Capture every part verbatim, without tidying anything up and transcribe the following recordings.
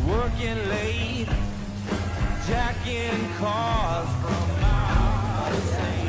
working late, jacking cars from out of state.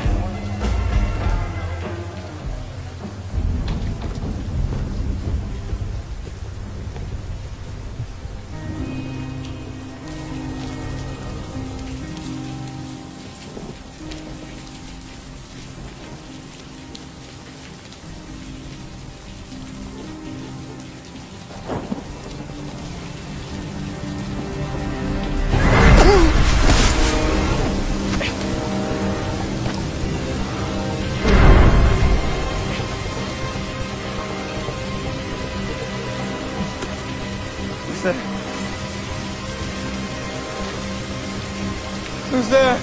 Who's there? Who's there?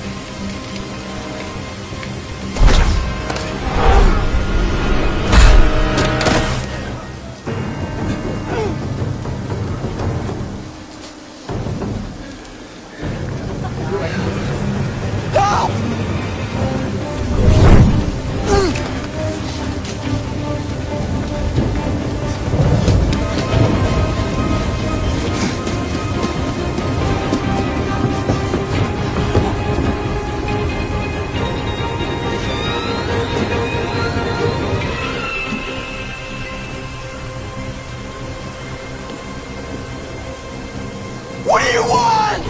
What do you want?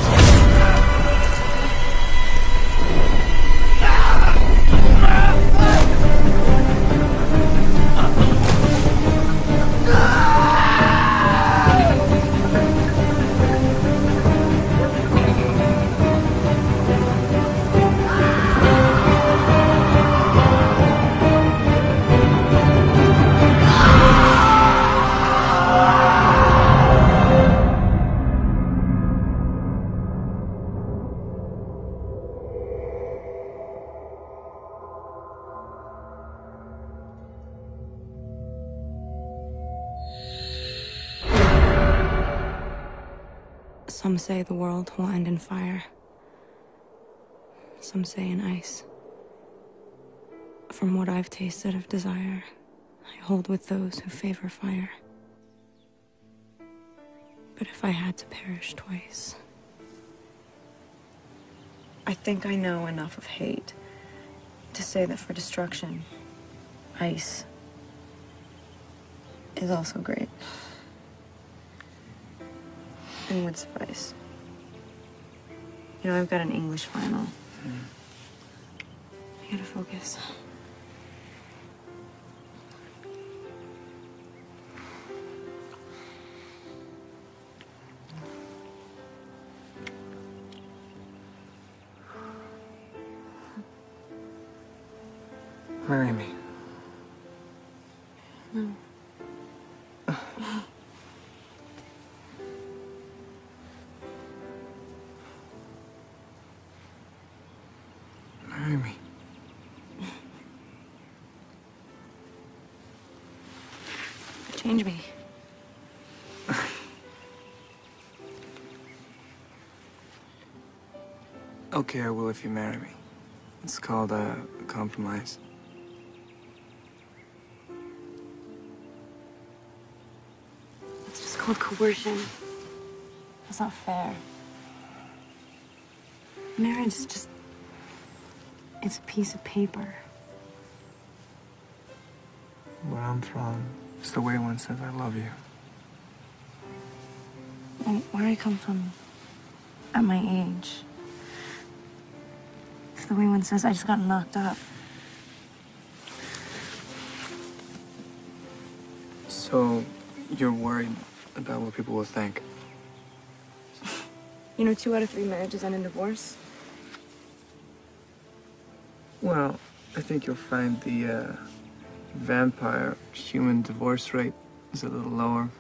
Some say the world will end in fire. Some say in ice. From what I've tasted of desire, I hold with those who favor fire. But if I had to perish twice, I think I know enough of hate to say that for destruction, ice is also great. And would suffice. You know, I've got an English final. Mm. I gotta focus. Marry me. No. Marry me. Change me. Okay, I will if you marry me. It's called a compromise. It's just called coercion. It's not fair. Marriage is just... it's a piece of paper. Where I'm from, it's the way one says I love you. And where I come from, at my age, it's the way one says I just got knocked up. So, you're worried about what people will think? You know, two out of three marriages end in divorce. Well, I think you'll find the uh, vampire human divorce rate is a little lower.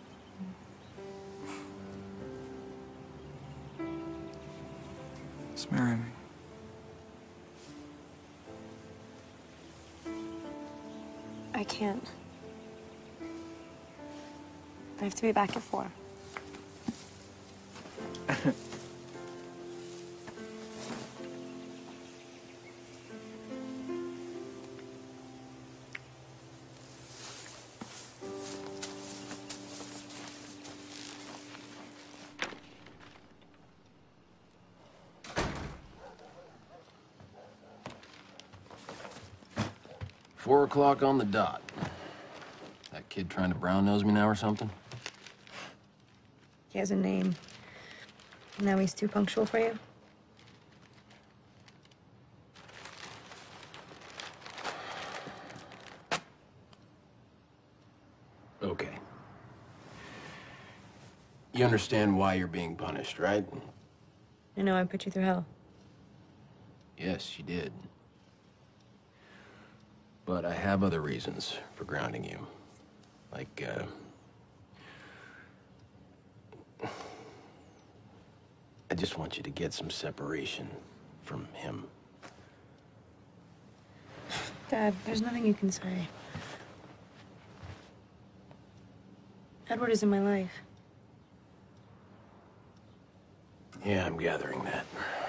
Just marry me. I can't. I have to be back at four. Four o'clock on the dot. That kid trying to brown nose me now or something? He has a name. Now he's too punctual for you? Okay. You understand why you're being punished, right? I know I put you through hell. Yes, you did. But I have other reasons for grounding you. Like, uh... I just want you to get some separation from him. Dad, there's nothing you can say. Edward is in my life. Yeah, I'm gathering that.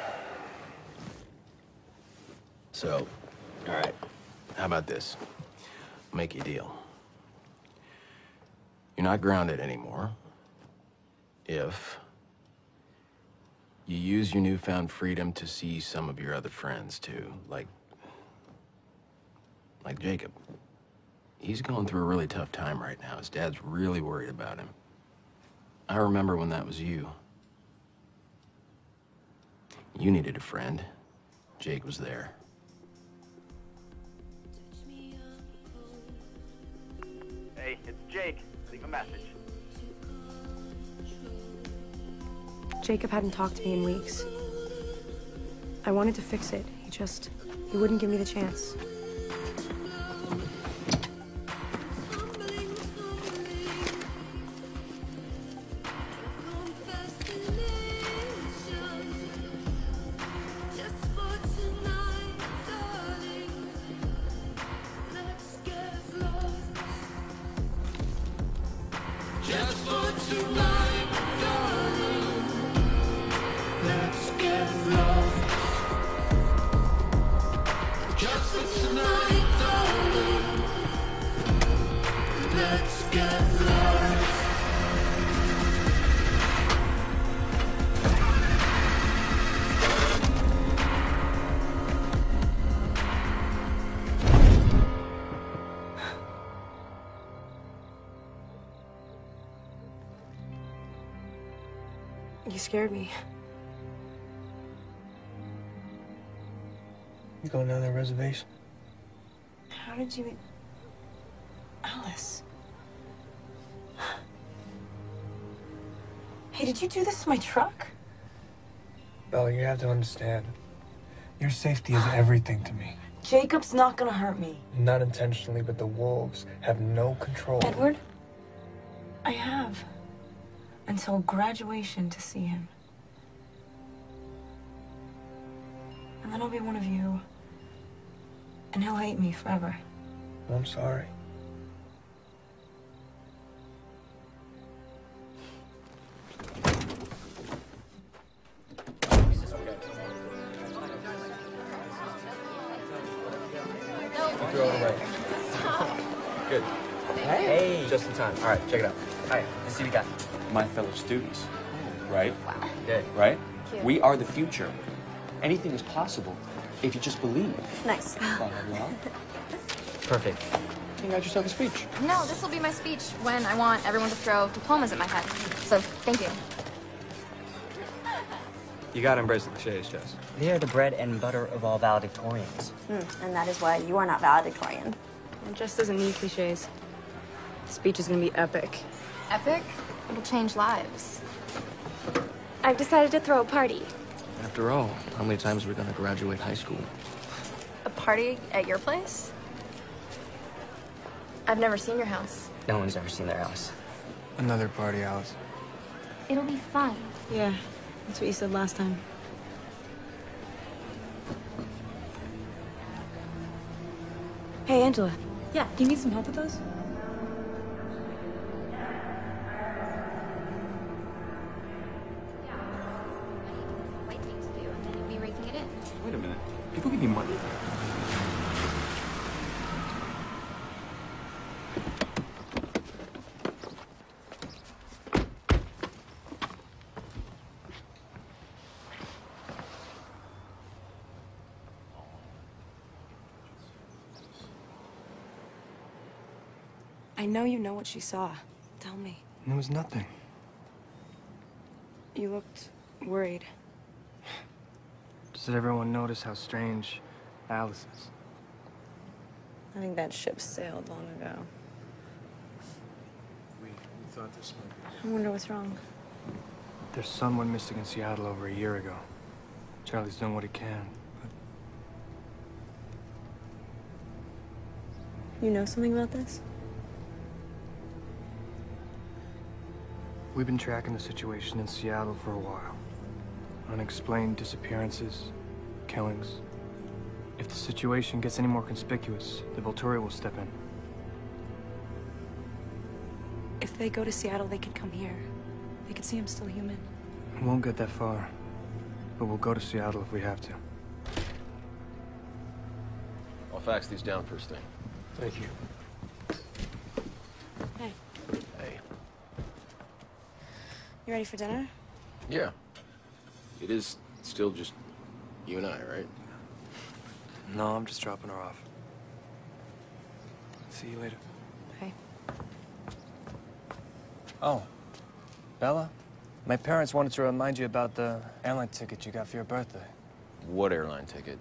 So, all right. How about this? I'll make you a deal. You're not grounded anymore if you use your newfound freedom to see some of your other friends, too. Like... like Jacob. He's going through a really tough time right now. His dad's really worried about him. I remember when that was you. You needed a friend. Jake was there. Hey, it's Jake. Leave a message. Jacob hadn't talked to me in weeks. I wanted to fix it. He just... he wouldn't give me the chance. You scared me. You going down that reservation? How did you... Alice. Hey, did you do this to my truck? Bella, you have to understand. Your safety is everything to me. Jacob's not gonna hurt me. Not intentionally, but the wolves have no control. Edward, I have until graduation to see him. And then I'll be one of you. And he'll hate me forever. I'm sorry. Throw it away. Good. Hey. Just in time. All right, check it out. All right, let's see what we got. My fellow students, right? Wow. Good. Right? Cute. We are the future. Anything is possible if you just believe. Nice. Blah, blah, blah. Perfect. You got yourself a speech. No, this will be my speech when I want everyone to throw diplomas at my head. So, thank you. You gotta embrace the cliches, Jess. They are the bread and butter of all valedictorians. Hmm, and that is why you are not valedictorian. It just doesn't need cliches. The speech is gonna be epic. Epic? It'll change lives. I've decided to throw a party. After all, how many times are we gonna graduate high school? A party at your place? I've never seen your house. No one's ever seen their house. Another party, Alice. It'll be fun. Yeah, that's what you said last time. Hey, Angela. Yeah, do you need some help with those? White thing to do, and then you'll be raking it in. Wait a minute. People give you money. I know you know what she saw. Tell me. There was nothing. You looked worried. Does everyone notice how strange Alice is? I think that ship sailed long ago. We, we thought this might I wonder what's wrong. Their son went missing in Seattle over a year ago. Charlie's doing what he can, but... You know something about this? We've been tracking the situation in Seattle for a while. Unexplained disappearances, killings. If the situation gets any more conspicuous, the Volturi will step in. If they go to Seattle, they could come here. They could see I'm still human. We won't get that far, but we'll go to Seattle if we have to. I'll fax these down first thing. Thank you. Hey, Hey. you ready for dinner? Yeah. It is still just you and I, right? No, I'm just dropping her off. See you later. Hey. Oh, Bella? My parents wanted to remind you about the airline ticket you got for your birthday. What airline ticket?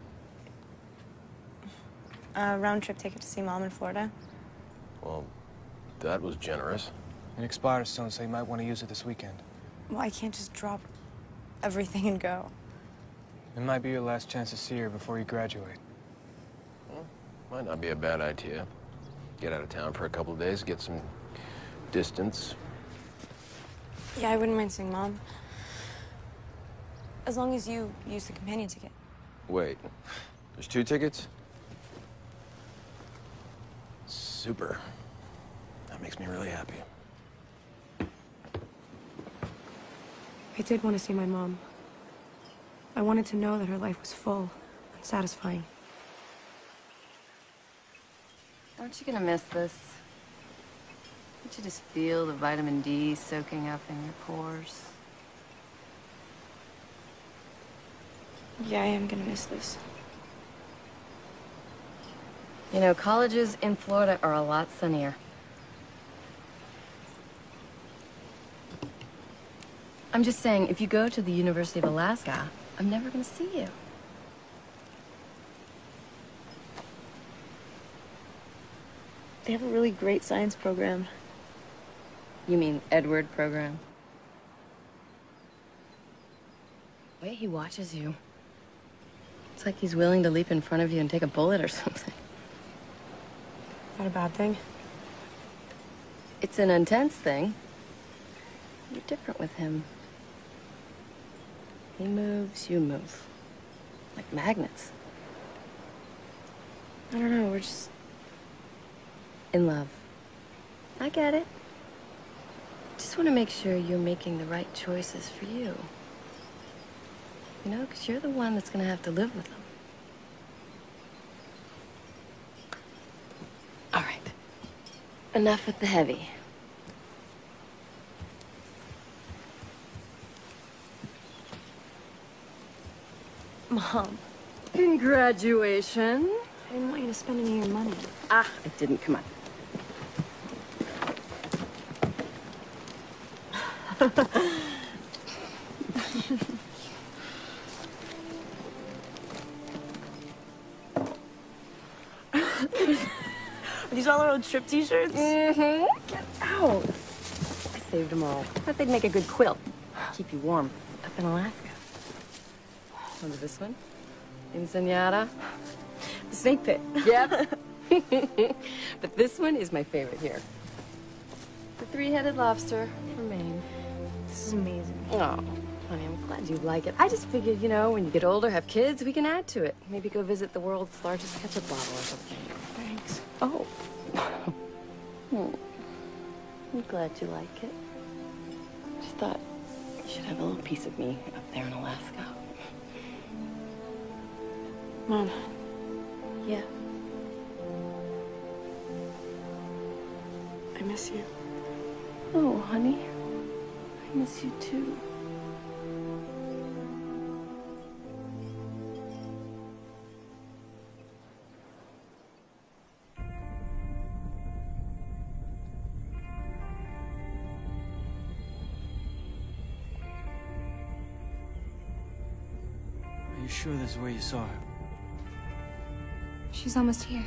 A round trip ticket to see Mom in Florida. Well, that was generous. It expires soon, so you might want to use it this weekend. Well, I can't just drop everything and go. It might be your last chance to see her before you graduate. Well, might not be a bad idea. Get out of town for a couple of days, get some distance. Yeah, I wouldn't mind seeing Mom. As long as you use the companion ticket. Wait, there's two tickets? Super. That makes me really happy. I did want to see my mom. I wanted to know that her life was full and satisfying. Aren't you gonna miss this? Don't you just feel the vitamin D soaking up in your pores? Yeah, I am gonna miss this. You know, colleges in Florida are a lot sunnier. I'm just saying, if you go to the University of Alaska, I'm never gonna see you. They have a really great science program. You mean Edward program? The way he watches you, it's like he's willing to leap in front of you and take a bullet or something. Not a bad thing. It's an intense thing. You're different with him. He moves, you move. Like magnets. I don't know, we're just... in love. I get it. Just want to make sure you're making the right choices for you. You know, because you're the one that's going to have to live with them. All right. Enough with the heavy. Mom. Congratulations. I didn't want you to spend any of your money. Ah, I didn't. Come on. Are these all our old trip t-shirts? Mm-hmm. Get out. I saved them all. Thought they'd make a good quilt. Keep you warm up in Alaska. Remember this one? Ensenada? The snake pit. Yep. But this one is my favorite here. The three-headed lobster from Maine. This is amazing. Oh, honey, I'm glad you like it. I just figured, you know, when you get older, have kids, we can add to it. Maybe go visit the world's largest ketchup bottle or something. Thanks. Oh. Hmm. I'm glad you like it. Just thought you should have a little piece of me up there in Alaska. Mom. Yeah. I miss you. Oh, honey. I miss you too. you sure this is where you saw her? She's almost here.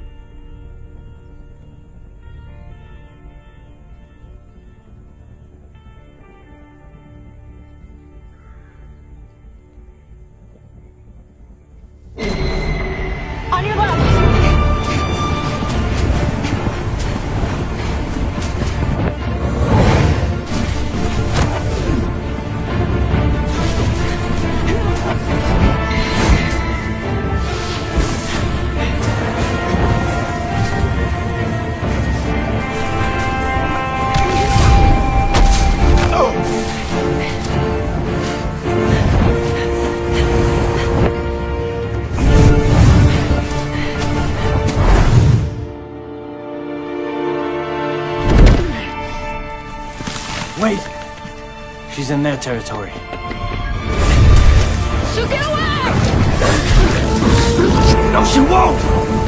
On your left! Wait! She's in their territory. She'll get away! No, she won't!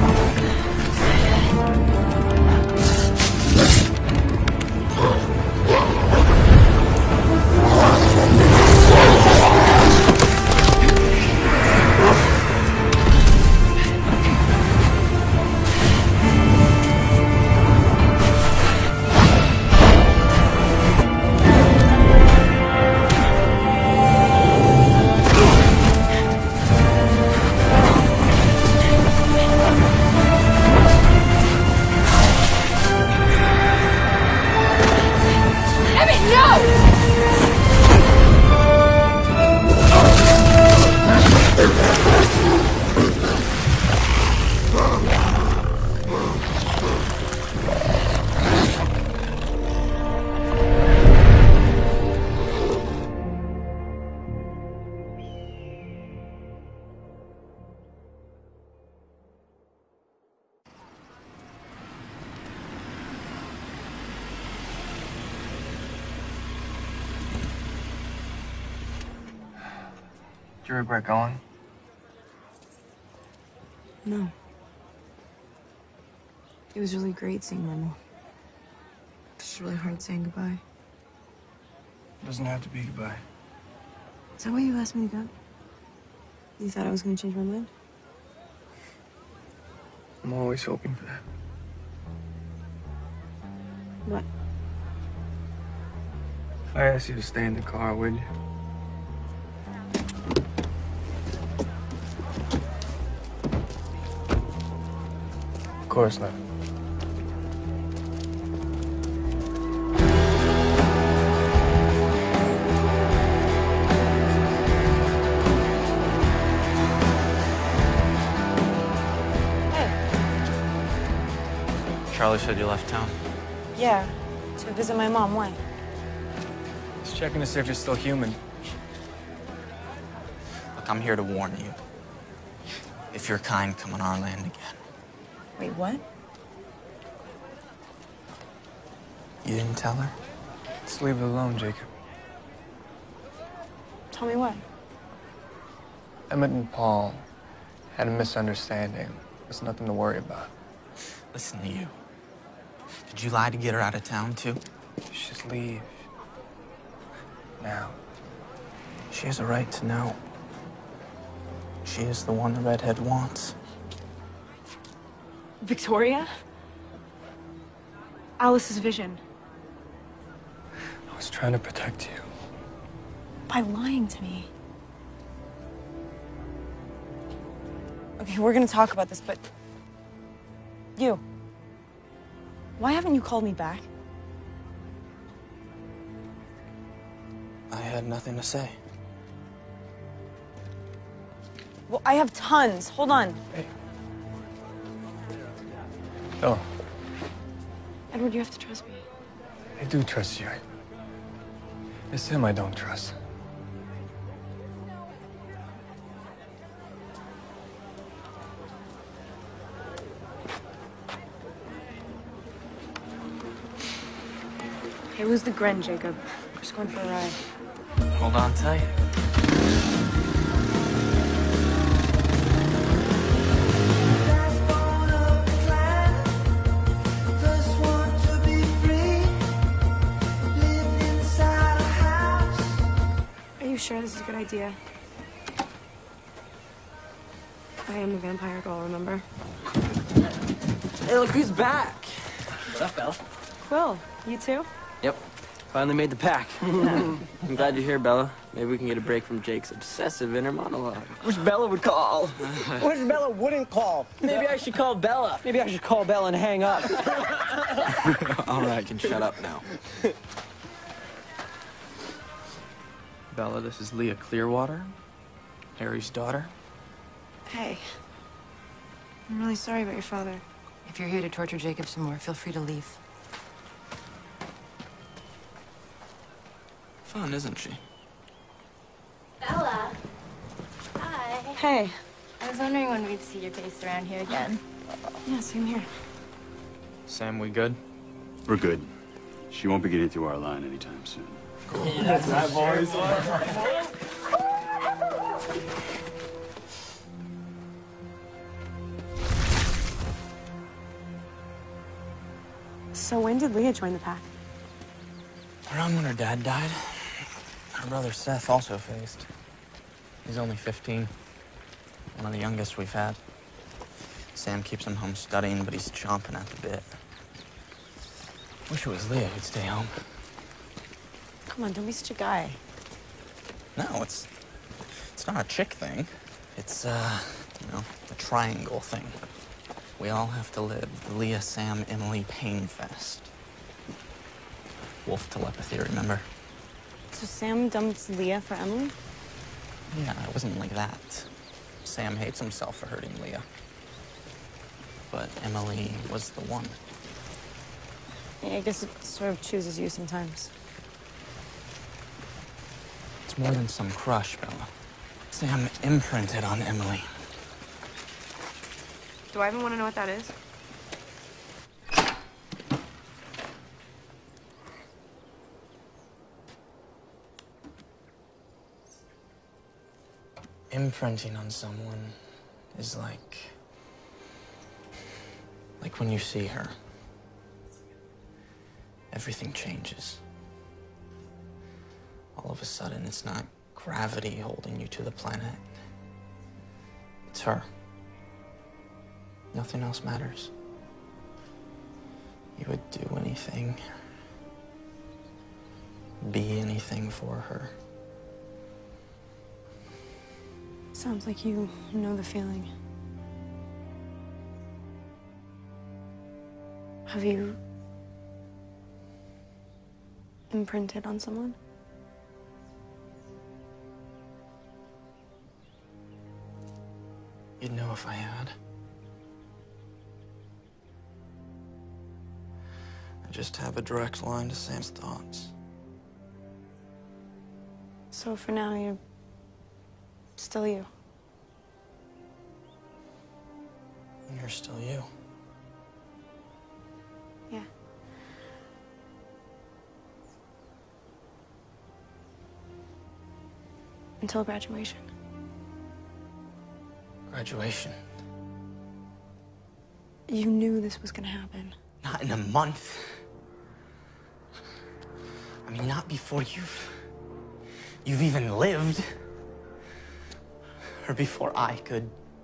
Do you regret going? No. It was really great seeing my mom. It's really hard saying goodbye. It doesn't have to be goodbye. Is that why you asked me to go? You thought I was going to change my mind? I'm always hoping for that. What? If I asked you to stay in the car, would you? Of course not. Charlie said you left town. Yeah, to visit my mom. Why? Just checking to see if you're still human. Look, I'm here to warn you. If your kind come on our land again. Wait, what? You didn't tell her? Just leave it alone, Jacob. Tell me what? Emmett and Paul had a misunderstanding. There's nothing to worry about. Listen to you. Did you lie to get her out of town, too? Just leave. Now. She has a right to know. She is the one the redhead wants. Victoria? Alice's vision. I was trying to protect you. By lying to me. Okay, we're gonna talk about this, but... You. Why haven't you called me back? I had nothing to say. Well, I have tons. Hold on. Hey. Oh. Edward, you have to trust me. I do trust you. It's him I don't trust. Hey, lose the grin, Jacob. We're just going for a ride. Hold on tight. Are you sure this is a good idea? I am the vampire girl, remember? Hey, look who's back. What up, Bella? Quill, you too? Yep. Finally made the pack. I'm glad you're here, Bella. Maybe we can get a break from Jake's obsessive inner monologue. Which Bella would call. Which Bella wouldn't call. Maybe I should call Bella. Maybe I should call Bella and hang up. All right, I can shut up now. Bella, this is Leah Clearwater, Harry's daughter. Hey. I'm really sorry about your father. If you're here to torture Jacob some more, feel free to leave. Fun, isn't she? Bella. Hi. Hey. I was wondering when we'd see your face around here again. Yeah, same here. Sam, we good? We're good. She won't be getting through our line anytime soon. Yeah, that's right, boys. So when did Leah join the pack? Around when her dad died, her brother Seth also phased. He's only fifteen. One of the youngest we've had. Sam keeps him home studying, but he's chomping at the bit. Wish it was Leah who'd stay home. Come on, don't be such a guy. No, it's it's not a chick thing. It's uh, you know, a triangle thing. We all have to live the Leah, Sam, Emily pain fest. Wolf telepathy, remember? So Sam dumped Leah for Emily? Yeah, it wasn't like that. Sam hates himself for hurting Leah. But Emily was the one. Yeah, I guess it sort of chooses you sometimes. It's more than some crush, Bella. Sam imprinted on Emily. Do I even want to know what that is? Imprinting on someone is like... like when you see her. Everything changes. All of a sudden, it's not gravity holding you to the planet. It's her. Nothing else matters. You would do anything, be anything for her. Sounds like you know the feeling. Have you imprinted on someone? You'd know if I had. I just have a direct line to Sam's thoughts. So for now, you're still you. You're still you. Yeah. Until graduation. Graduation. You knew this was gonna happen. Not in a month. I mean, not before you've... you've even lived. Or before I could...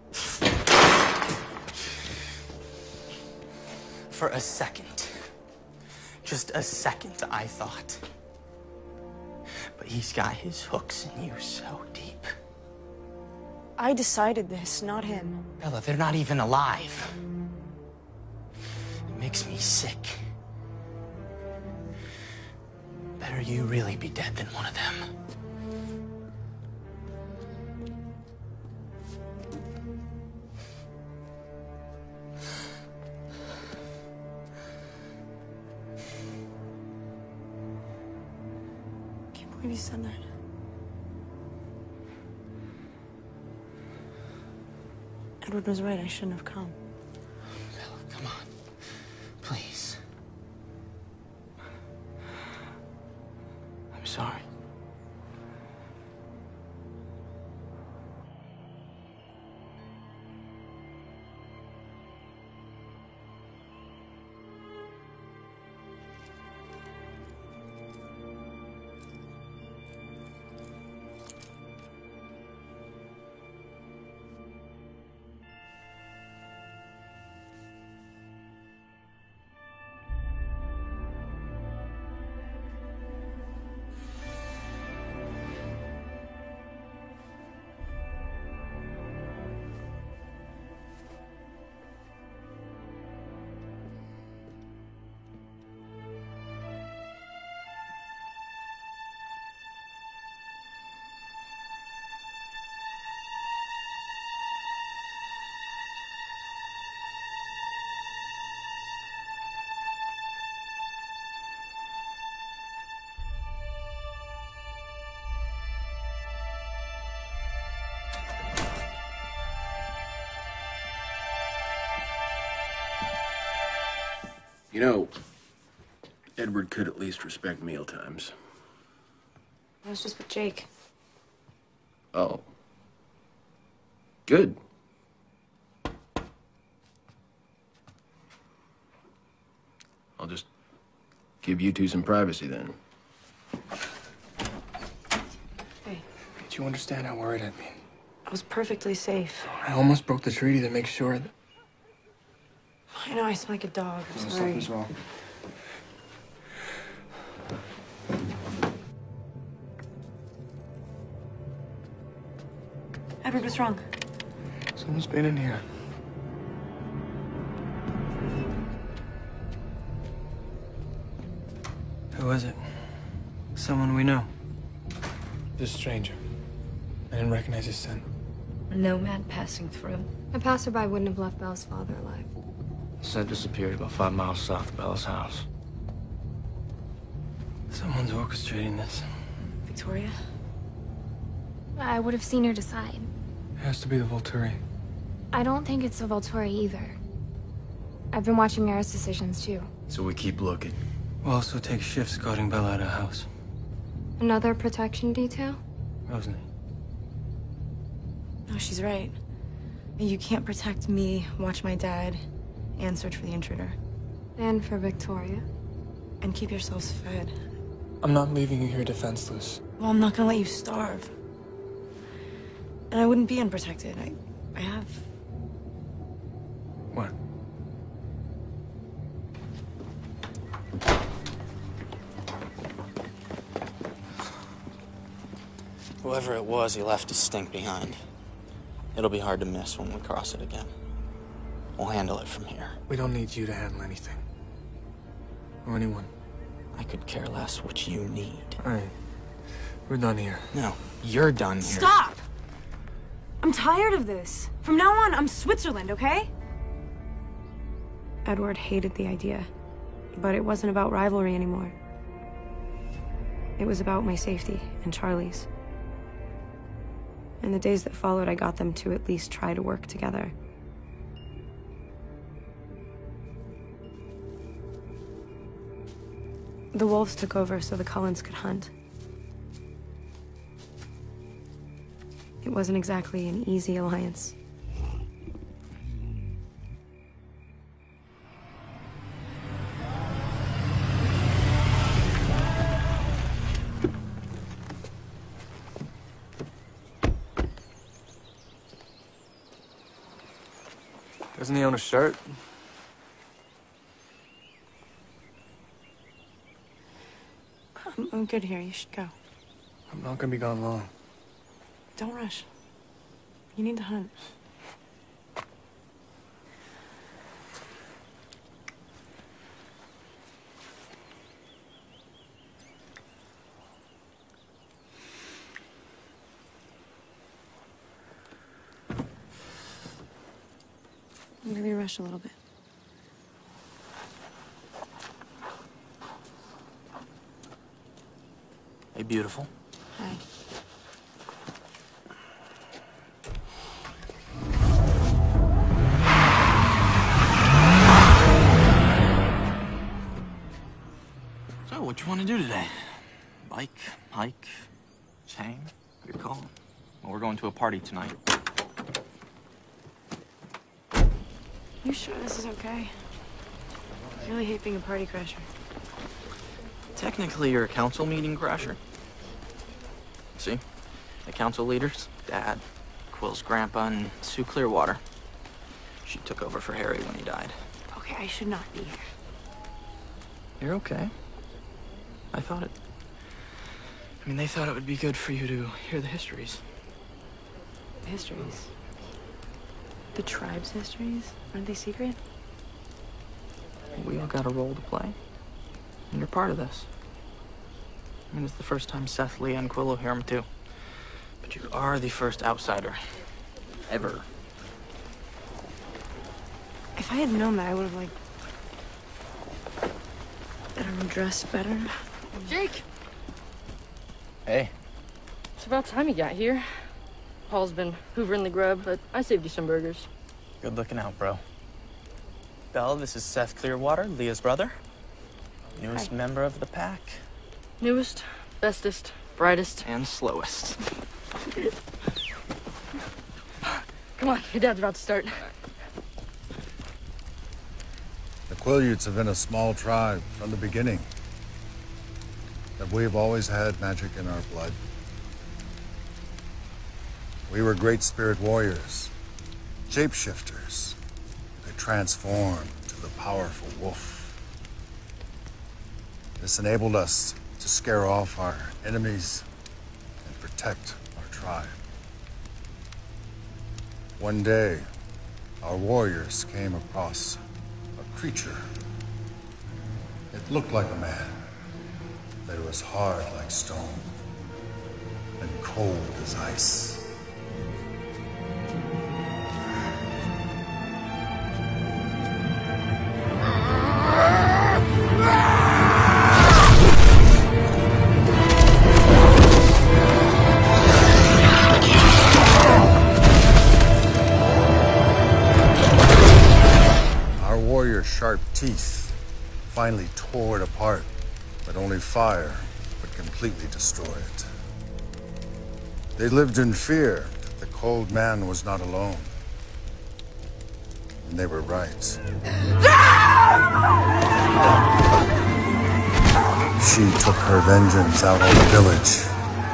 For a second. Just a second, I thought. But he's got his hooks in you so deep. I decided this, not him. Bella, they're not even alive. It makes me sick. Better you really be dead than one of them. Can't believe you said that. Edward was right, I shouldn't have come. Bella, come on. Please. I'm sorry. You know, Edward could at least respect meal times. I was just with Jake. Oh. Good. I'll just give you two some privacy then. Hey. Did you understand how worried I'd been? I was perfectly safe. I almost broke the treaty to make sure that... I know I smell like a dog. I'm No, sorry. something's wrong. Edward, what's wrong? Someone's been in here. Who is it? Someone we know. This stranger. I didn't recognize his scent. A nomad passing through. A passerby wouldn't have left Bella's father alive. Scent disappeared about five miles south of Bella's house. Someone's orchestrating this. Victoria? I would have seen her decide. It has to be the Volturi. I don't think it's the Volturi either. I've been watching Mara's decisions too. So we keep looking. We'll also take shifts guarding Bella at her house. Another protection detail? Rosalie. No, she's right. You can't protect me, watch my dad, and search for the intruder. And for Victoria. And keep yourselves fed. I'm not leaving you here defenseless. Well, I'm not gonna let you starve. And I wouldn't be unprotected. I... I have... What? Whoever it was, he left his stink behind. It'll be hard to miss when we cross it again. We'll handle it from here. We don't need you to handle anything. Or anyone. I could care less what you need. All right. We're done here. No, you're done here. Stop! I'm tired of this. From now on, I'm Switzerland, okay? Edward hated the idea, but it wasn't about rivalry anymore. It was about my safety and Charlie's. In the days that followed, I got them to at least try to work together. The wolves took over so the Cullens could hunt. It wasn't exactly an easy alliance. Doesn't he own a shirt? I'm, I'm good here. You should go. I'm not gonna be gone long. Don't rush. You need to hunt. Maybe rush a little bit. Hey, beautiful. Hi. So, what you want to do today? Bike, hike, just hang? What do you call it? Well, we're going to a party tonight. You sure this is okay? I really hate being a party crasher. Technically, you're a council meeting crasher. See? The council leaders, Dad, Quill's grandpa, and Sue Clearwater. She took over for Harry when he died. Okay, I should not be here. You're okay. I thought it... I mean, they thought it would be good for you to hear the histories. Histories? The tribe's histories? Aren't they secret? We all got a role to play. And you're part of this. I mean, it's the first time Seth, Leah, and Quill will hear him, too. But you are the first outsider. Ever. If I had known that, I would have, like... I don't know, dressed better. Jake! Hey. It's about time you got here. Paul's been hoovering the grub, but I saved you some burgers. Good looking out, bro. Belle, this is Seth Clearwater, Leah's brother. Newest Hi. member of the pack. Newest, bestest, brightest. And slowest. Come on, your dad's about to start. The Quileutes have been a small tribe from the beginning. But we've always had magic in our blood. We were great spirit warriors, shapeshifters. They transformed to the powerful wolf. This enabled us to scare off our enemies and protect our tribe. One day, our warriors came across a creature. It looked like a man, but it was hard like stone and cold as ice. Sharp teeth finally tore it apart, but only fire would completely destroy it. They lived in fear that the cold man was not alone. And they were right. She took her vengeance out on the village.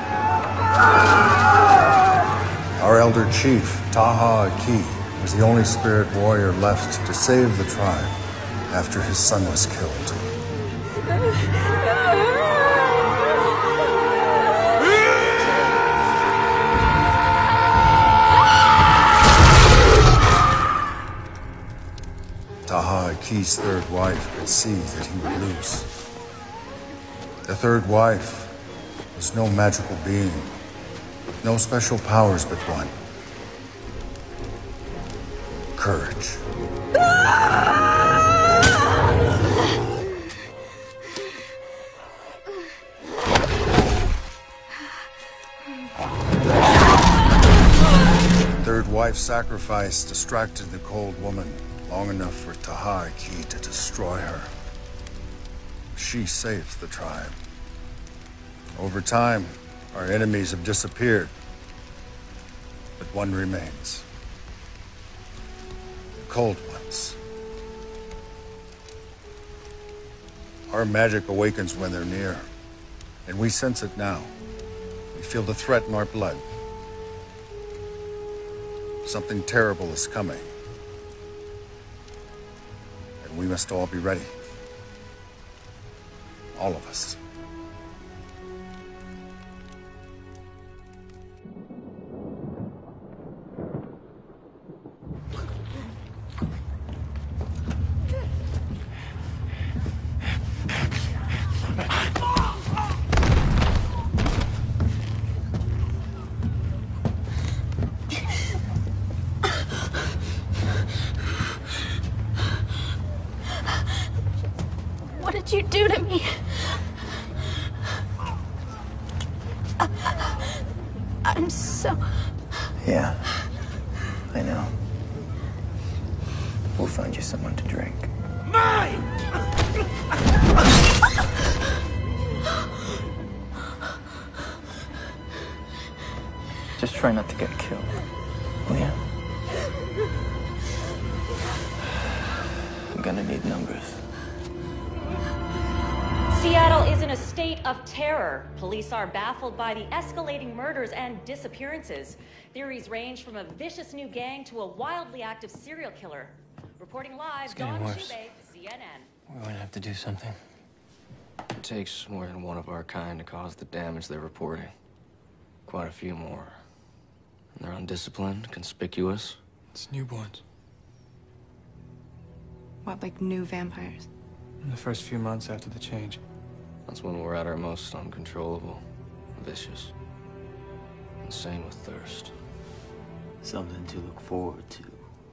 Our elder chief, Taha Aki, was the only spirit warrior left to save the tribe after his son was killed. Taha Aki's third wife could see that he would lose. The third wife was no magical being, no special powers but one. Courage. Third wife's sacrifice distracted the cold woman long enough for Taha Aki to destroy her. She saved the tribe. Over time, our enemies have disappeared, but one remains. The cold ones. Our magic awakens when they're near, and we sense it now. We feel the threat in our blood. Something terrible is coming. And we must all be ready. All of us. What did you do to me? I'm so... Yeah, I know. We'll find you someone to drink. Mine! Just try not to get killed, will ya? I'm gonna need numbers. Seattle is in a state of terror. Police are baffled by the escalating murders and disappearances. Theories range from a vicious new gang to a wildly active serial killer. Reporting live, It's getting Dawn worse. Shube, C N N. We're gonna have to do something. It takes more than one of our kind to cause the damage they're reporting. Quite a few more. And they're undisciplined, conspicuous. It's newborns. What, like new vampires? In the first few months after the change. That's when we're at our most uncontrollable, vicious. Insane with thirst. Something to look forward to.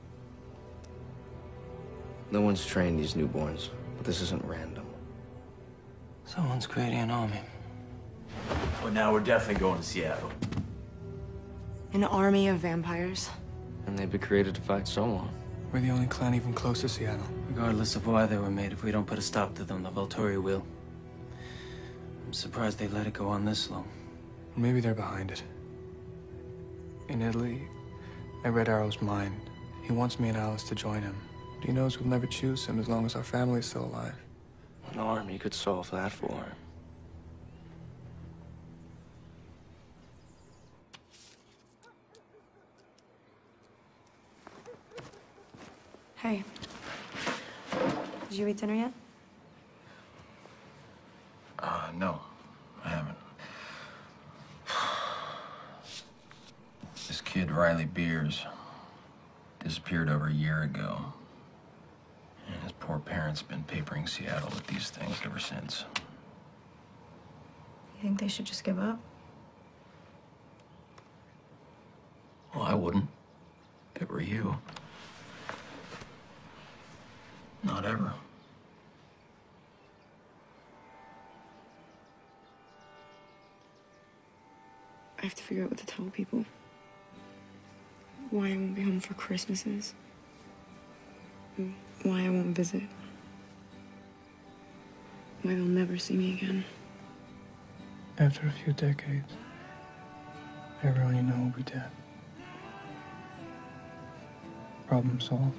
No one's trained these newborns, but this isn't random. Someone's creating an army. Well, now we're definitely going to Seattle. An army of vampires? And they've been created to fight someone. We're the only clan even close to Seattle. We Regardless of why they were made, if we don't put a stop to them, the Volturi will. I'm surprised they let it go on this long. Maybe they're behind it. In Italy, I read Arrow's mind. He wants me and Alice to join him. But he knows we'll never choose him as long as our family's still alive. An army could solve that for him. Hey. Did you eat dinner yet? Uh, no. I haven't. This kid, Riley Beers, disappeared over a year ago. And his poor parents have been papering Seattle with these things ever since. You think they should just give up? Well, I wouldn't. If it were you. Not ever. I have to figure out what to tell people. Why I won't be home for Christmases. Why I won't visit. Why they'll never see me again. After a few decades, everyone you know will be dead. Problem solved.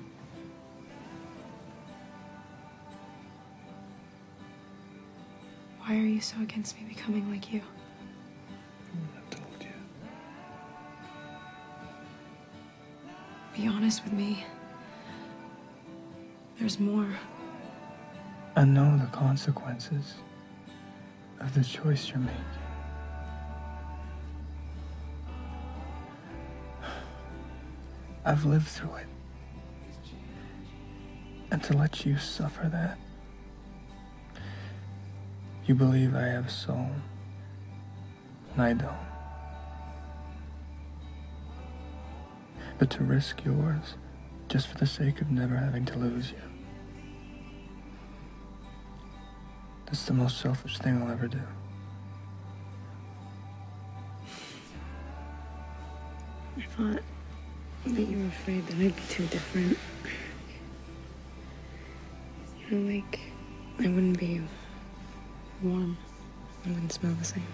Why are you so against me becoming like you? I told you. Be honest with me. There's more. I know the consequences of the choice you're making. I've lived through it. And to let you suffer that, you believe I have a soul, and I don't. But to risk yours, just for the sake of never having to lose you, that's the most selfish thing I'll ever do. I thought that you were afraid that I'd be too different. You know, like, I wouldn't be warm. I wouldn't smell the same.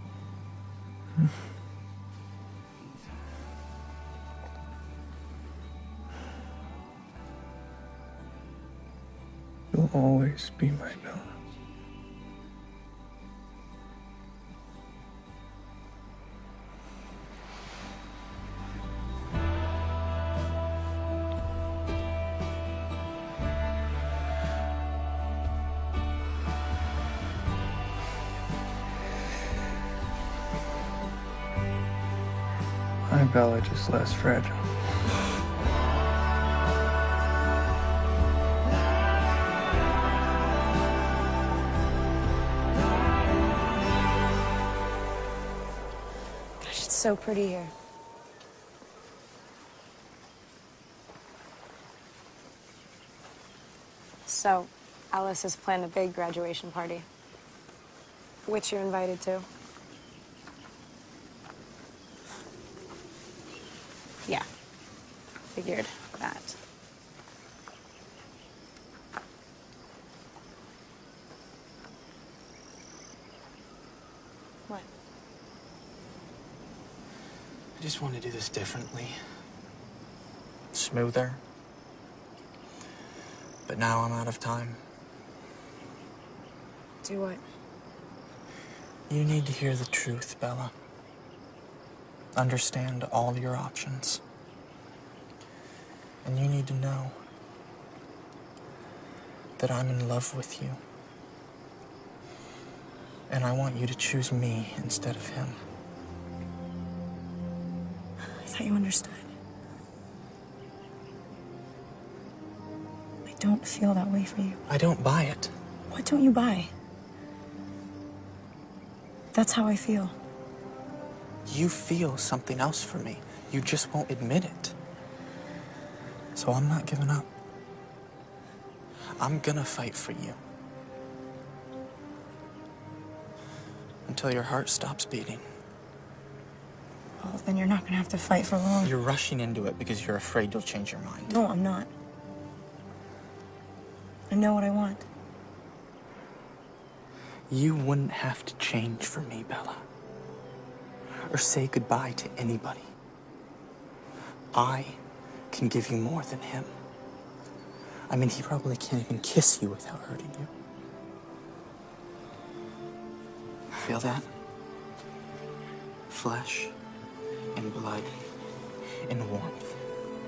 You'll always be my Bella. My Bella just less fragile. Gosh, it's so pretty here. So, Alice has planned a big graduation party, which you're invited to. Yeah, figured that. What? I just want to do this differently. Smoother. But now I'm out of time. Do what? You need to hear the truth, Bella. Understand all your options. And you need to know that I'm in love with you. And I want you to choose me instead of him. I thought you understood. I don't feel that way for you. I don't buy it. What don't you buy? That's how I feel. You feel something else for me. You just won't admit it. So I'm not giving up. I'm gonna fight for you. Until your heart stops beating. Well, then you're not gonna have to fight for long. You're rushing into it because you're afraid you'll change your mind. No, I'm not. I know what I want. You wouldn't have to change for me, Bella. Or say goodbye to anybody. I can give you more than him. I mean, he probably can't even kiss you without hurting you. Feel that? Flesh and blood and warmth.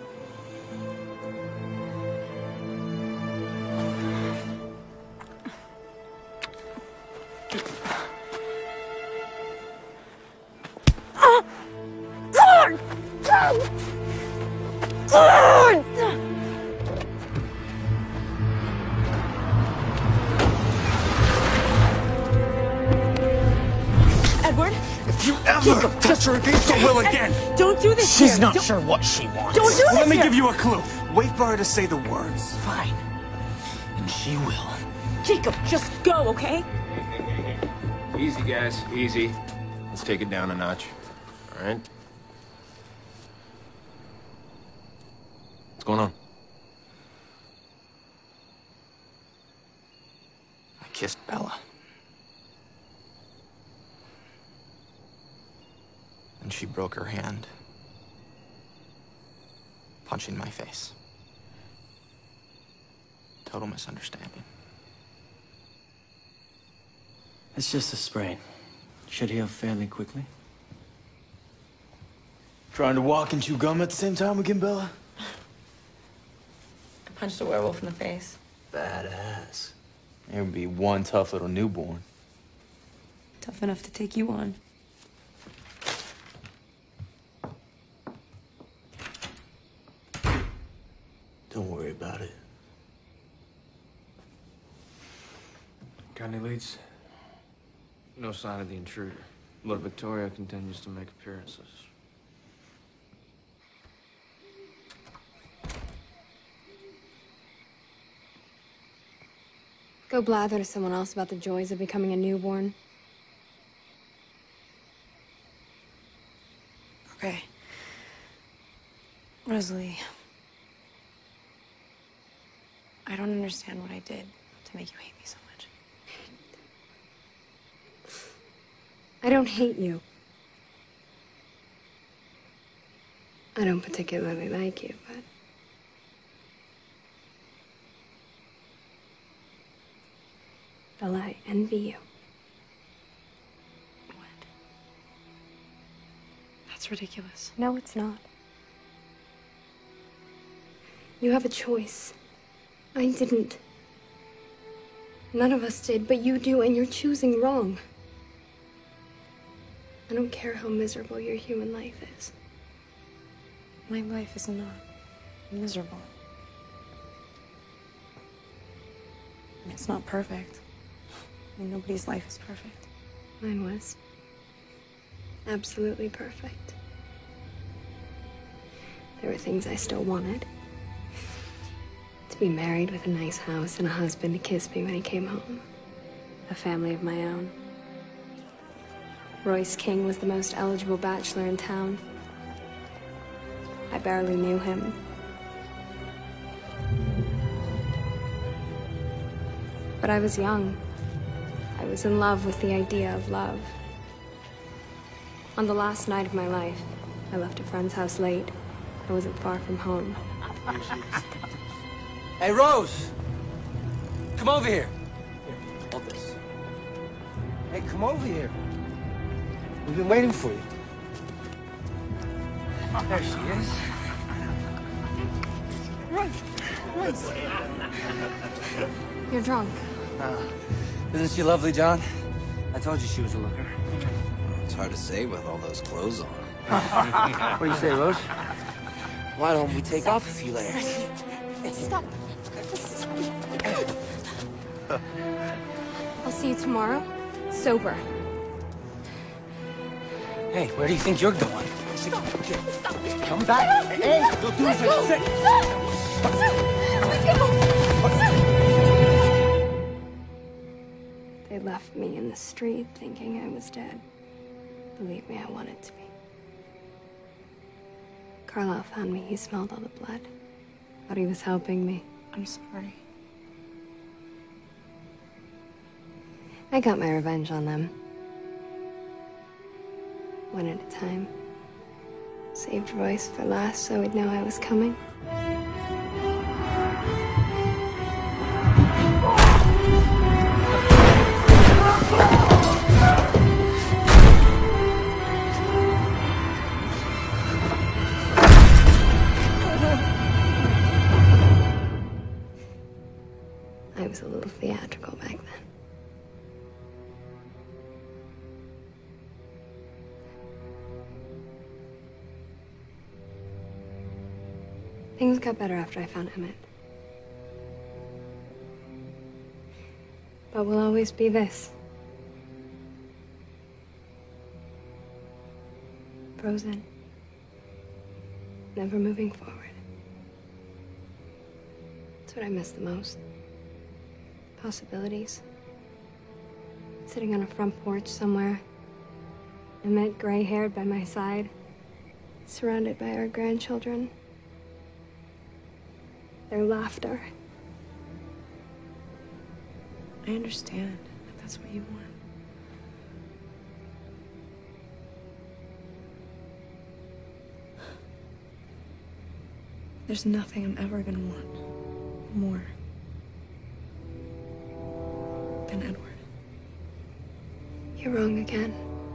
Edward? If you ever touch her against her will again, Don't do this she's here. not Don't- sure what she wants. Don't do this Let me here. give you a clue. Wait for her to say the words. Fine. And she will. Jacob, just go, okay? Easy, guys. Easy. Let's take it down a notch. All right? What's going on? I kissed Bella. And she broke her hand, punching my face. Total misunderstanding. It's just a sprain. Should heal fairly quickly. Trying to walk and chew gum at the same time again, Bella? I punched a werewolf in the face. Badass. It would be one tough little newborn. Tough enough to take you on. Don't worry about it. Got any leads? No sign of the intruder, but Victoria continues to make appearances. Go blather to someone else about the joys of becoming a newborn. Okay. Rosalie. I don't understand what I did to make you hate me so much. I don't hate you. I don't particularly like you, but... Bella, I envy you. That's ridiculous. No, it's not. You have a choice. I didn't. None of us did, but you do, and you're choosing wrong. I don't care how miserable your human life is. My life is not miserable. I mean, it's not perfect. I mean, nobody's life is perfect. Mine was. Absolutely perfect. There were things I still wanted. To be married with a nice house and a husband to kiss me when he came home. A family of my own. Royce King was the most eligible bachelor in town. I barely knew him. But I was young. I was in love with the idea of love. On the last night of my life, I left a friend's house late. I wasn't far from home. Hey, Rose! Come over here. Here, hold this. Hey, come over here. We've been waiting for you. There she is. Royce! Royce! You're drunk. Uh, isn't she lovely, John? I told you she was a looker. It's hard to say with all those clothes on. What do you say, Rose? Why don't we take off a few layers? Stop. I'll see you tomorrow. Sober. Hey, where do you think you're going? Stop. Stop. Come back. Hey, don't do as I say. They left me in the street thinking I was dead. Believe me, I wanted to be. Carlisle found me. He smelled all the blood. Thought he was helping me. I'm sorry. I got my revenge on them. One at a time. Saved Royce for last so he'd know I was coming. I was a little theatrical back then. Things got better after I found Emmett. But we'll always be this. Frozen. Never moving forward. That's what I miss the most. Possibilities. Sitting on a front porch somewhere. Emmett, gray-haired by my side. Surrounded by our grandchildren. Their laughter. I understand if that's what you want. There's nothing I'm ever gonna want more than Edward. You're wrong again.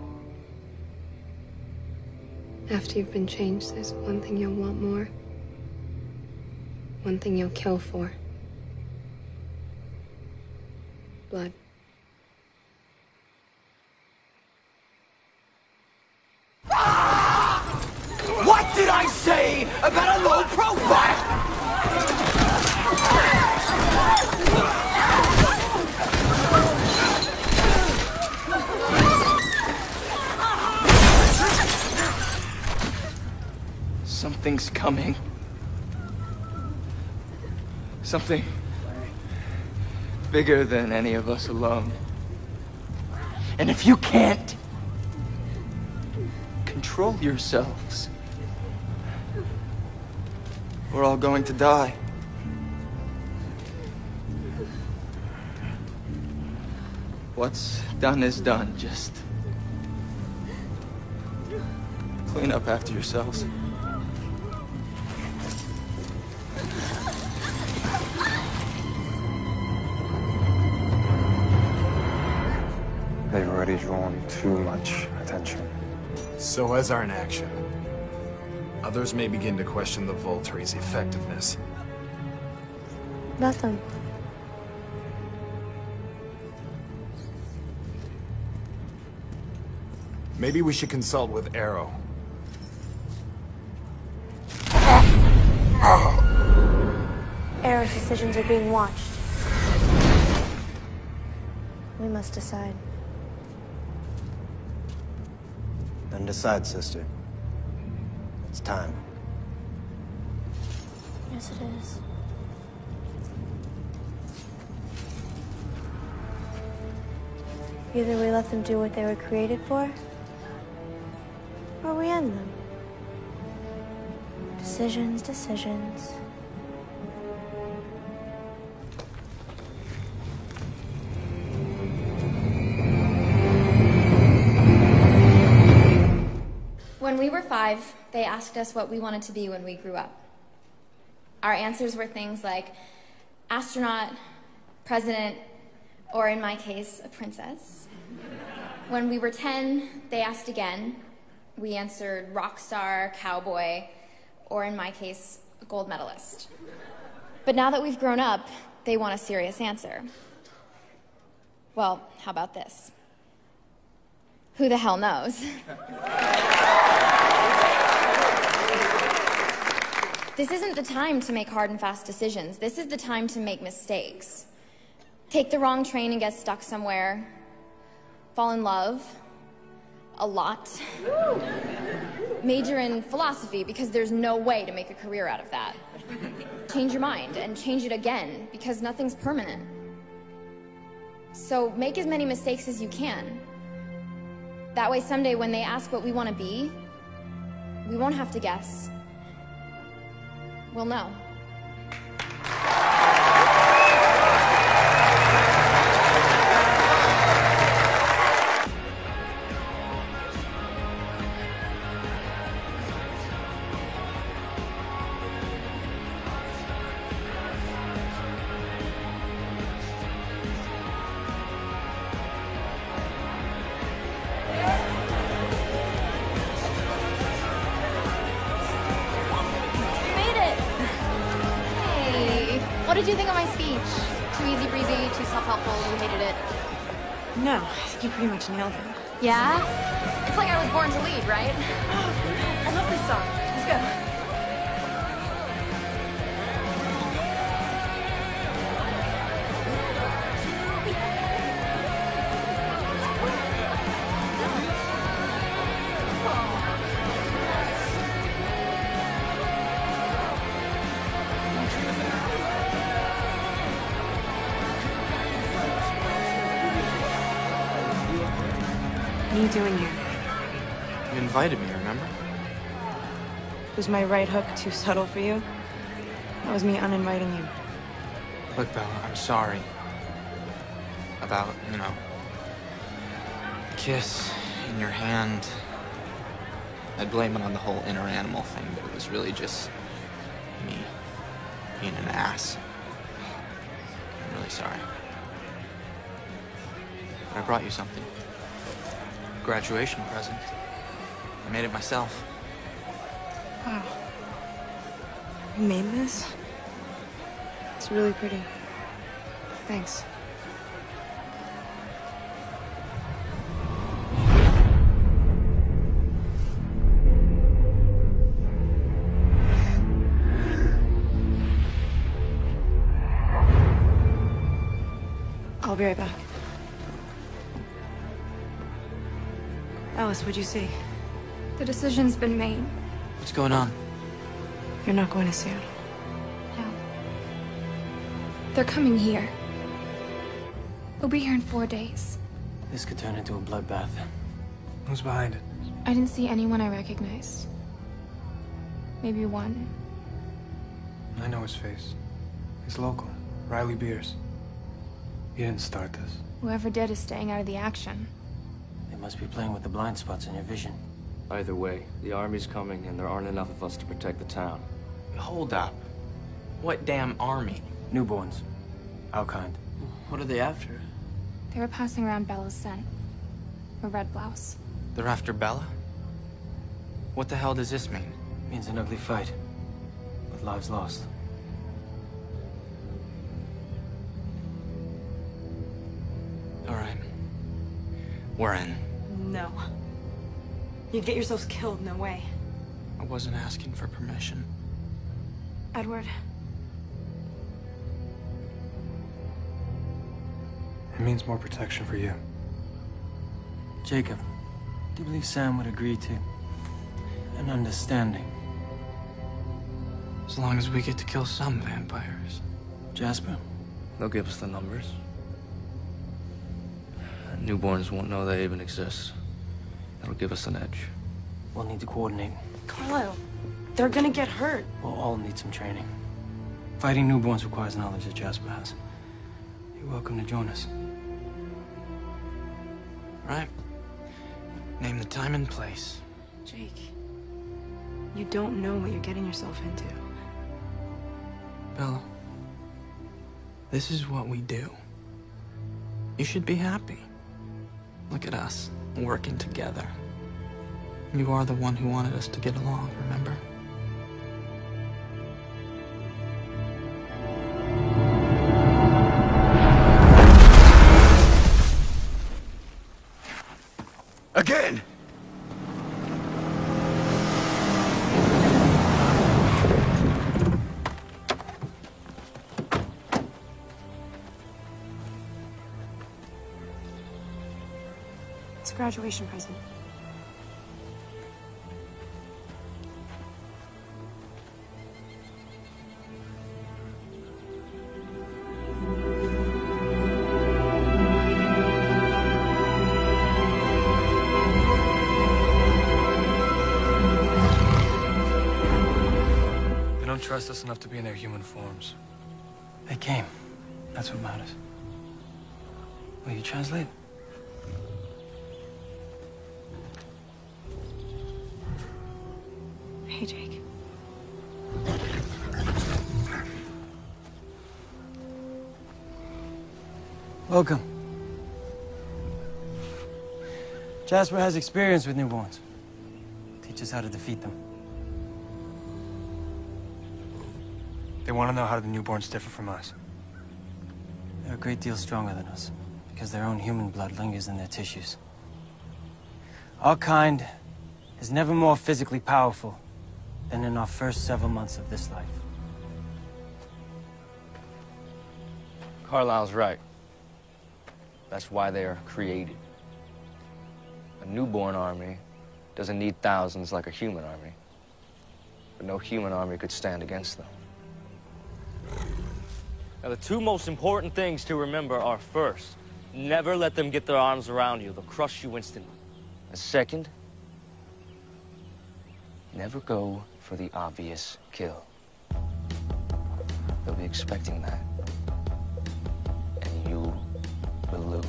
After you've been changed, there's one thing you'll want more. One thing you'll kill for. Blood. What did I say about a low profile? Something's coming. Something bigger than any of us alone. And if you can't control yourselves, we're all going to die. What's done is done. Just clean up after yourselves. They've already drawn too much attention. So as our inaction, others may begin to question the Volturi's effectiveness. Let them. Maybe we should consult with Arrow. Arrow's decisions are being watched. We must decide. Then decide, sister. It's time. Yes, it is. Either we let them do what they were created for, or we end them. Decisions, decisions. When we were five, they asked us what we wanted to be when we grew up. Our answers were things like astronaut, president, or in my case, a princess. When we were ten, they asked again. We answered rock star, cowboy, or in my case, a gold medalist. But now that we've grown up, they want a serious answer. Well, how about this? Who the hell knows? This isn't the time to make hard and fast decisions. This is the time to make mistakes. Take the wrong train and get stuck somewhere. Fall in love. A lot. Major in philosophy because there's no way to make a career out of that. Change your mind and change it again because nothing's permanent. So make as many mistakes as you can. That way someday when they ask what we want to be, we won't have to guess. We'll know. What did you think of my speech? Too easy breezy, too self-helpful, you hated it? No, I think you pretty much nailed it. Yeah? It's like I was born to lead, right? I love this song. Let's go. What are you doing here? You invited me, remember? Was my right hook too subtle for you? That was me uninviting you. Look, Bella, I'm sorry. About, you know, the kiss in your hand. I'd blame it on the whole inner animal thing, but it was really just me being an ass. I'm really sorry. But I brought you something. Graduation present. I made it myself. Wow. You made this? It's really pretty. Thanks. I'll be right back. Alice, what'd you see? The decision's been made. What's going on? You're not going to Seattle. No. They're coming here. They'll be here in four days. This could turn into a bloodbath. Who's behind it? I didn't see anyone I recognized. Maybe one. I know his face. He's local. Riley Beers. He didn't start this. Whoever did is staying out of the action. They must be playing with the blind spots in your vision. Either way, the army's coming and there aren't enough of us to protect the town. Hold up. What damn army? Newborns. Our kind. What are they after? They were passing around Bella's scent. A red blouse. They're after Bella? What the hell does this mean? Means an ugly fight. With lives lost. All right. We're in. No. You'd get yourselves killed, no way. I wasn't asking for permission. Edward. It means more protection for you. Jacob, do you believe Sam would agree to an understanding? As long as we get to kill some vampires. Jasper? They'll give us the numbers. Newborns won't know they even exist. That'll give us an edge. We'll need to coordinate. Carlisle, they're gonna get hurt. We'll all need some training. Fighting newborns requires knowledge that Jasper has. You're welcome to join us. Right. Name the time and place. Jake, you don't know what you're getting yourself into. Bella, this is what we do. You should be happy. Look at us, working together. You are the one who wanted us to get along, remember? Again! It's a graduation present. They don't trust us enough to be in their human forms. They came. That's what matters. Will you translate? Hey, Jake. Welcome. Jasper has experience with newborns. Teach us how to defeat them. They want to know how the newborns differ from us. They're a great deal stronger than us, because their own human blood lingers in their tissues. Our kind is never more physically powerful than in our first several months of this life. Carlisle's right. That's why they are created. A newborn army doesn't need thousands like a human army. But no human army could stand against them. Now, the two most important things to remember are, first, never let them get their arms around you. They'll crush you instantly. And second, never go for the obvious kill. They'll be expecting that. And you will lose.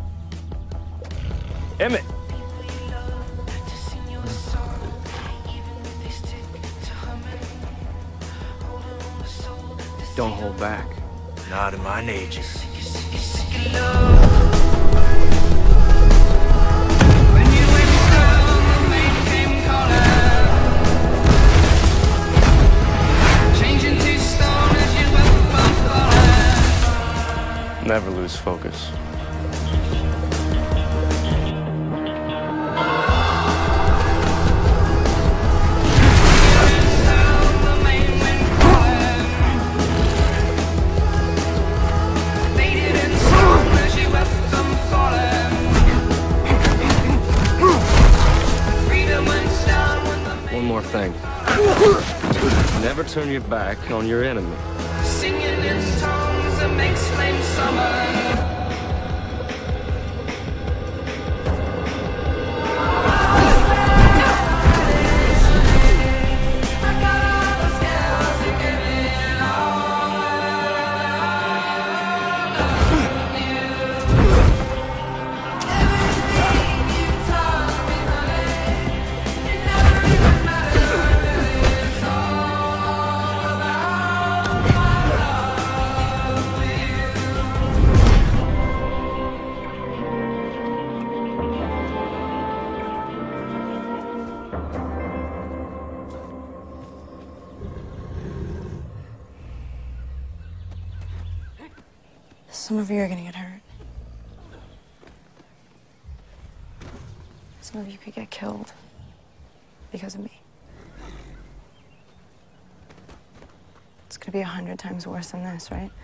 Emmett! Don't hold back. Not in my nature. Never lose focus. One more thing. Never turn your back on your enemy. Singing in tongues that makes flames summer. Some of you are gonna get hurt. Some of you could get killed because of me. It's gonna be a hundred times worse than this, right?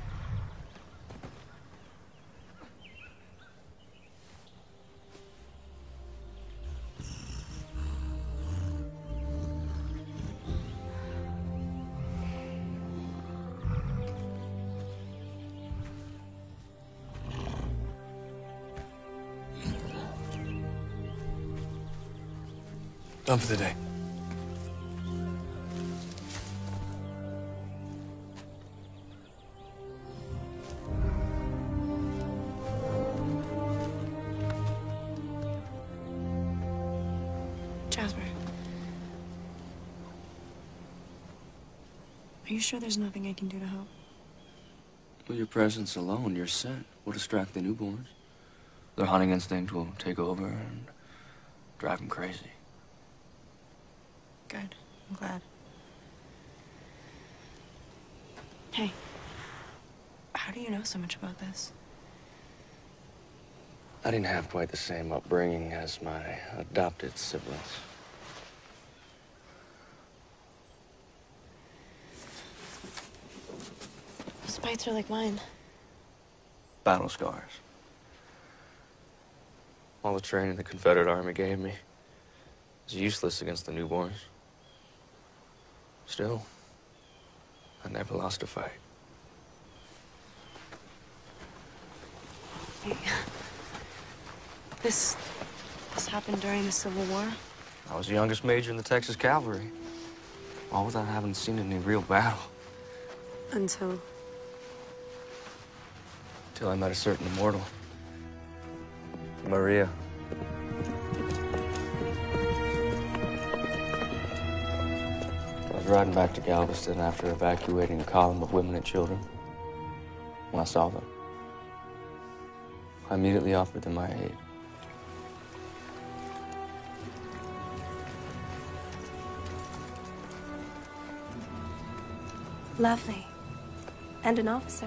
Done for the day. Jasper. Are you sure there's nothing I can do to help? With your presence alone, your scent will distract the newborns. Their hunting instinct will take over and drive them crazy. Good. I'm glad. Hey. How do you know so much about this? I didn't have quite the same upbringing as my adopted siblings. Those bites are like mine. Battle scars. All the training the Confederate Army gave me was useless against the newborns. Still, I never lost a fight. This... this happened during the Civil War? I was the youngest major in the Texas Cavalry. All without having seen any real battle. Until... Until I met a certain immortal. Maria. I was riding back to Galveston after evacuating a column of women and children. When I saw them, I immediately offered them my aid. Lovely. And an officer.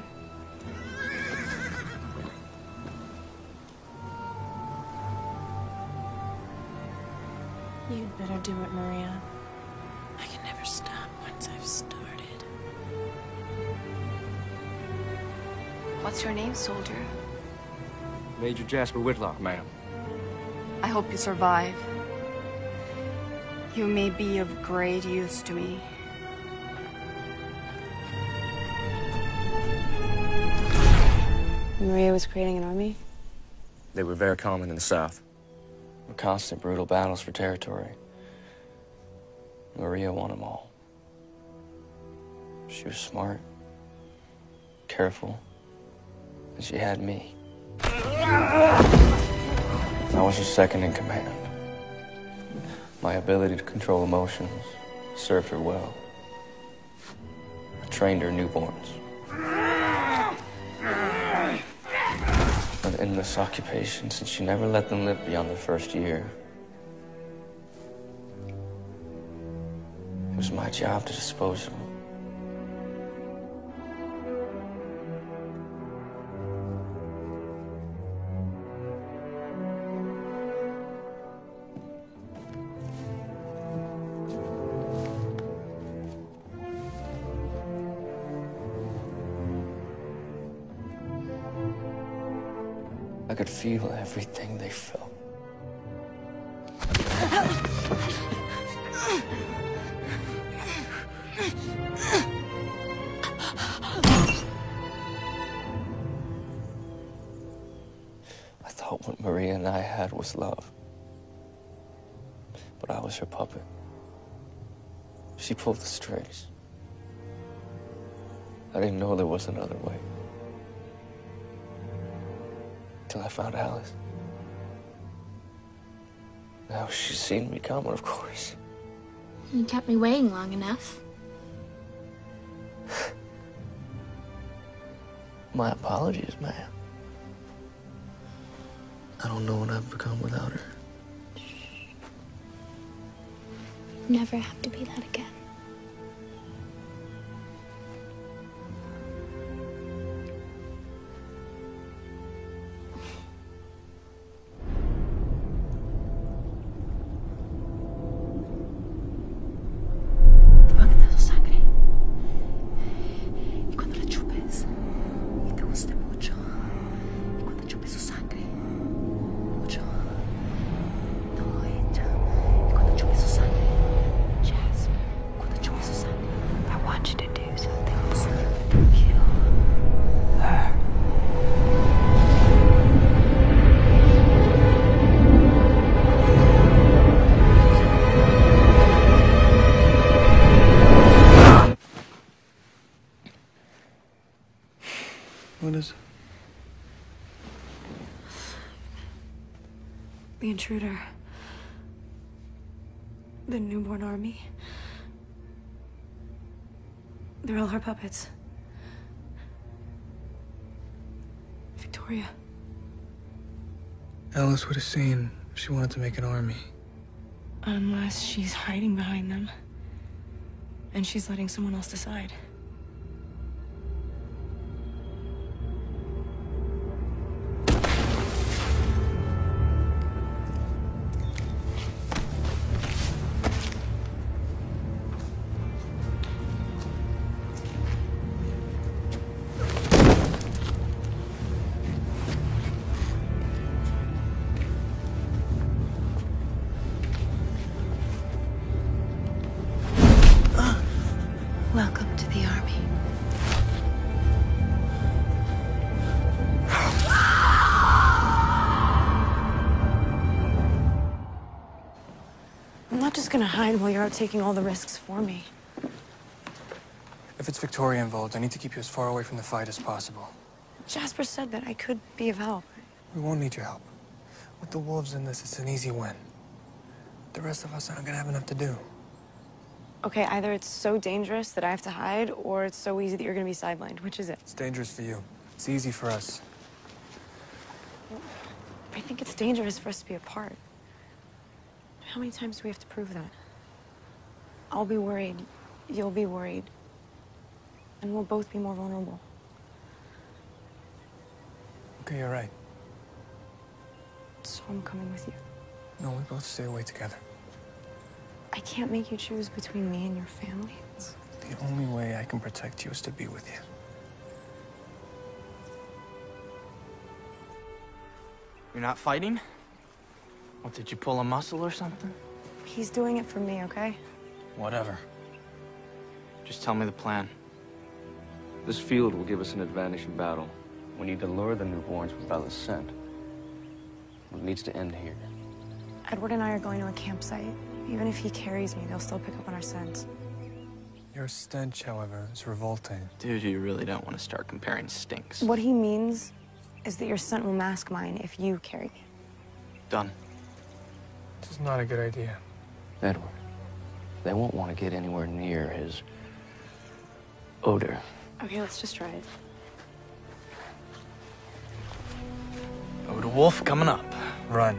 You'd better do it, Maria. I can never stop once I've started. What's your name, soldier? Major Jasper Whitlock, ma'am. I hope you survive. You may be of great use to me. Maria was creating an army? They were very common in the South. Constant brutal battles for territory. Maria won them all. She was smart, careful, and she had me. I was her second in command. My ability to control emotions served her well. I trained her newborns. An endless occupation, since she never let them live beyond their first year. It was my job to dispose of them. I could feel everything they felt. I thought what Maria and I had was love. But I was her puppet. She pulled the strings. I didn't know there was another way. Till I found Alice. Now she's seen me coming, of course. You kept me waiting long enough. My apologies, ma'am. I don't know what I've become without her. Never have to be that again. What is it? The intruder. The newborn army. They're all her puppets. Victoria. Alice would have seen if she wanted to make an army. Unless she's hiding behind them. And she's letting someone else decide. Welcome to the army. I'm not just gonna hide while you're out taking all the risks for me. If it's Victoria involved, I need to keep you as far away from the fight as possible. Jasper said that I could be of help. We won't need your help. With the wolves in this, it's an easy win. The rest of us aren't gonna have enough to do. Okay, either it's so dangerous that I have to hide, or it's so easy that you're gonna be sidelined. Which is it? It's dangerous for you. It's easy for us. I think it's dangerous for us to be apart. How many times do we have to prove that? I'll be worried. You'll be worried. and we'll both be more vulnerable. Okay, you're right. So I'm coming with you. No, we both stay away together. I can't make you choose between me and your family. It's... The only way I can protect you is to be with you. You're not fighting? What, did you pull a muscle or something? He's doing it for me, okay? Whatever. Just tell me the plan. This field will give us an advantage in battle. We need to lure the newborns with Bella's scent. It needs to end here. Edward and I are going to a campsite. Even if he carries me, they'll still pick up on our scent. Your stench, however, is revolting. Dude, you really don't want to start comparing stinks. What he means is that your scent will mask mine if you carry me. Done. This is not a good idea. Edward, they won't want to get anywhere near his odor. Okay, let's just try it. Oda Wolf coming up. Run.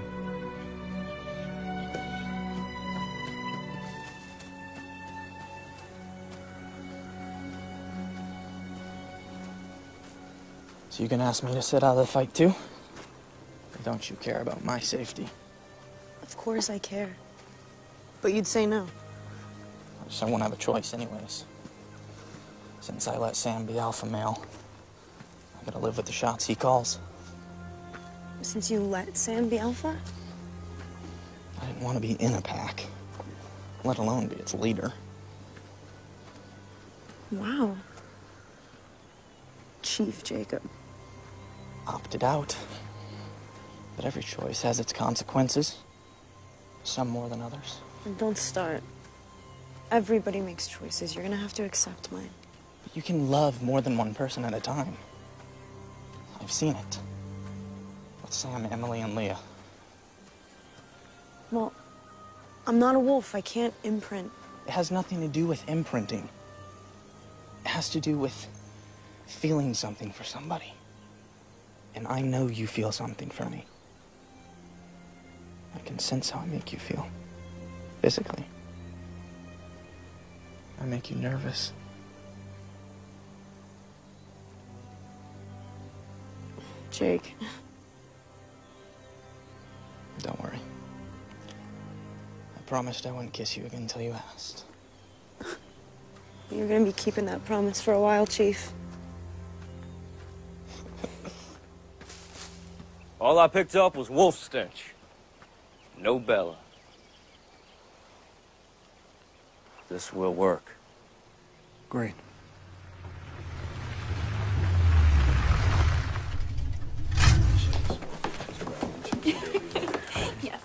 So you can ask me to sit out of the fight too? Or don't you care about my safety? Of course I care. But you'd say no. I just I won't have a choice anyways. Since I let Sam be alpha male, I gotta live with the shots he calls. Since you let Sam be alpha? I didn't want to be in a pack, let alone be its leader. Wow. Chief Jacob. Opted out. But every choice has its consequences. Some more than others. Don't start. Everybody makes choices. You're gonna have to accept mine. But you can love more than one person at a time. I've seen it. With Sam, Emily, and Leah. Well, I'm not a wolf. I can't imprint. It has nothing to do with imprinting. It has to do with feeling something for somebody. And I know you feel something for me. I can sense how I make you feel. Physically. I make you nervous. Jake. Don't worry. I promised I wouldn't kiss you again until you asked. You're gonna be keeping that promise for a while, Chief. All I picked up was wolf stench. No Bella. This will work. Great. Yes.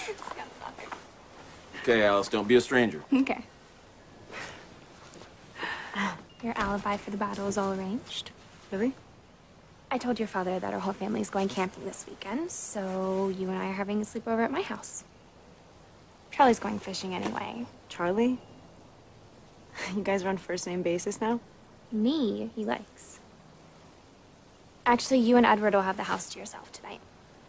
Okay, Alice, don't be a stranger. Okay. Your alibi for the battle is all arranged. Really? I told your father that our whole family is going camping this weekend, so you and I are having a sleepover at my house. Charlie's going fishing anyway. Charlie? You guys are on first name basis now? Me, he likes. Actually, you and Edward will have the house to yourself tonight.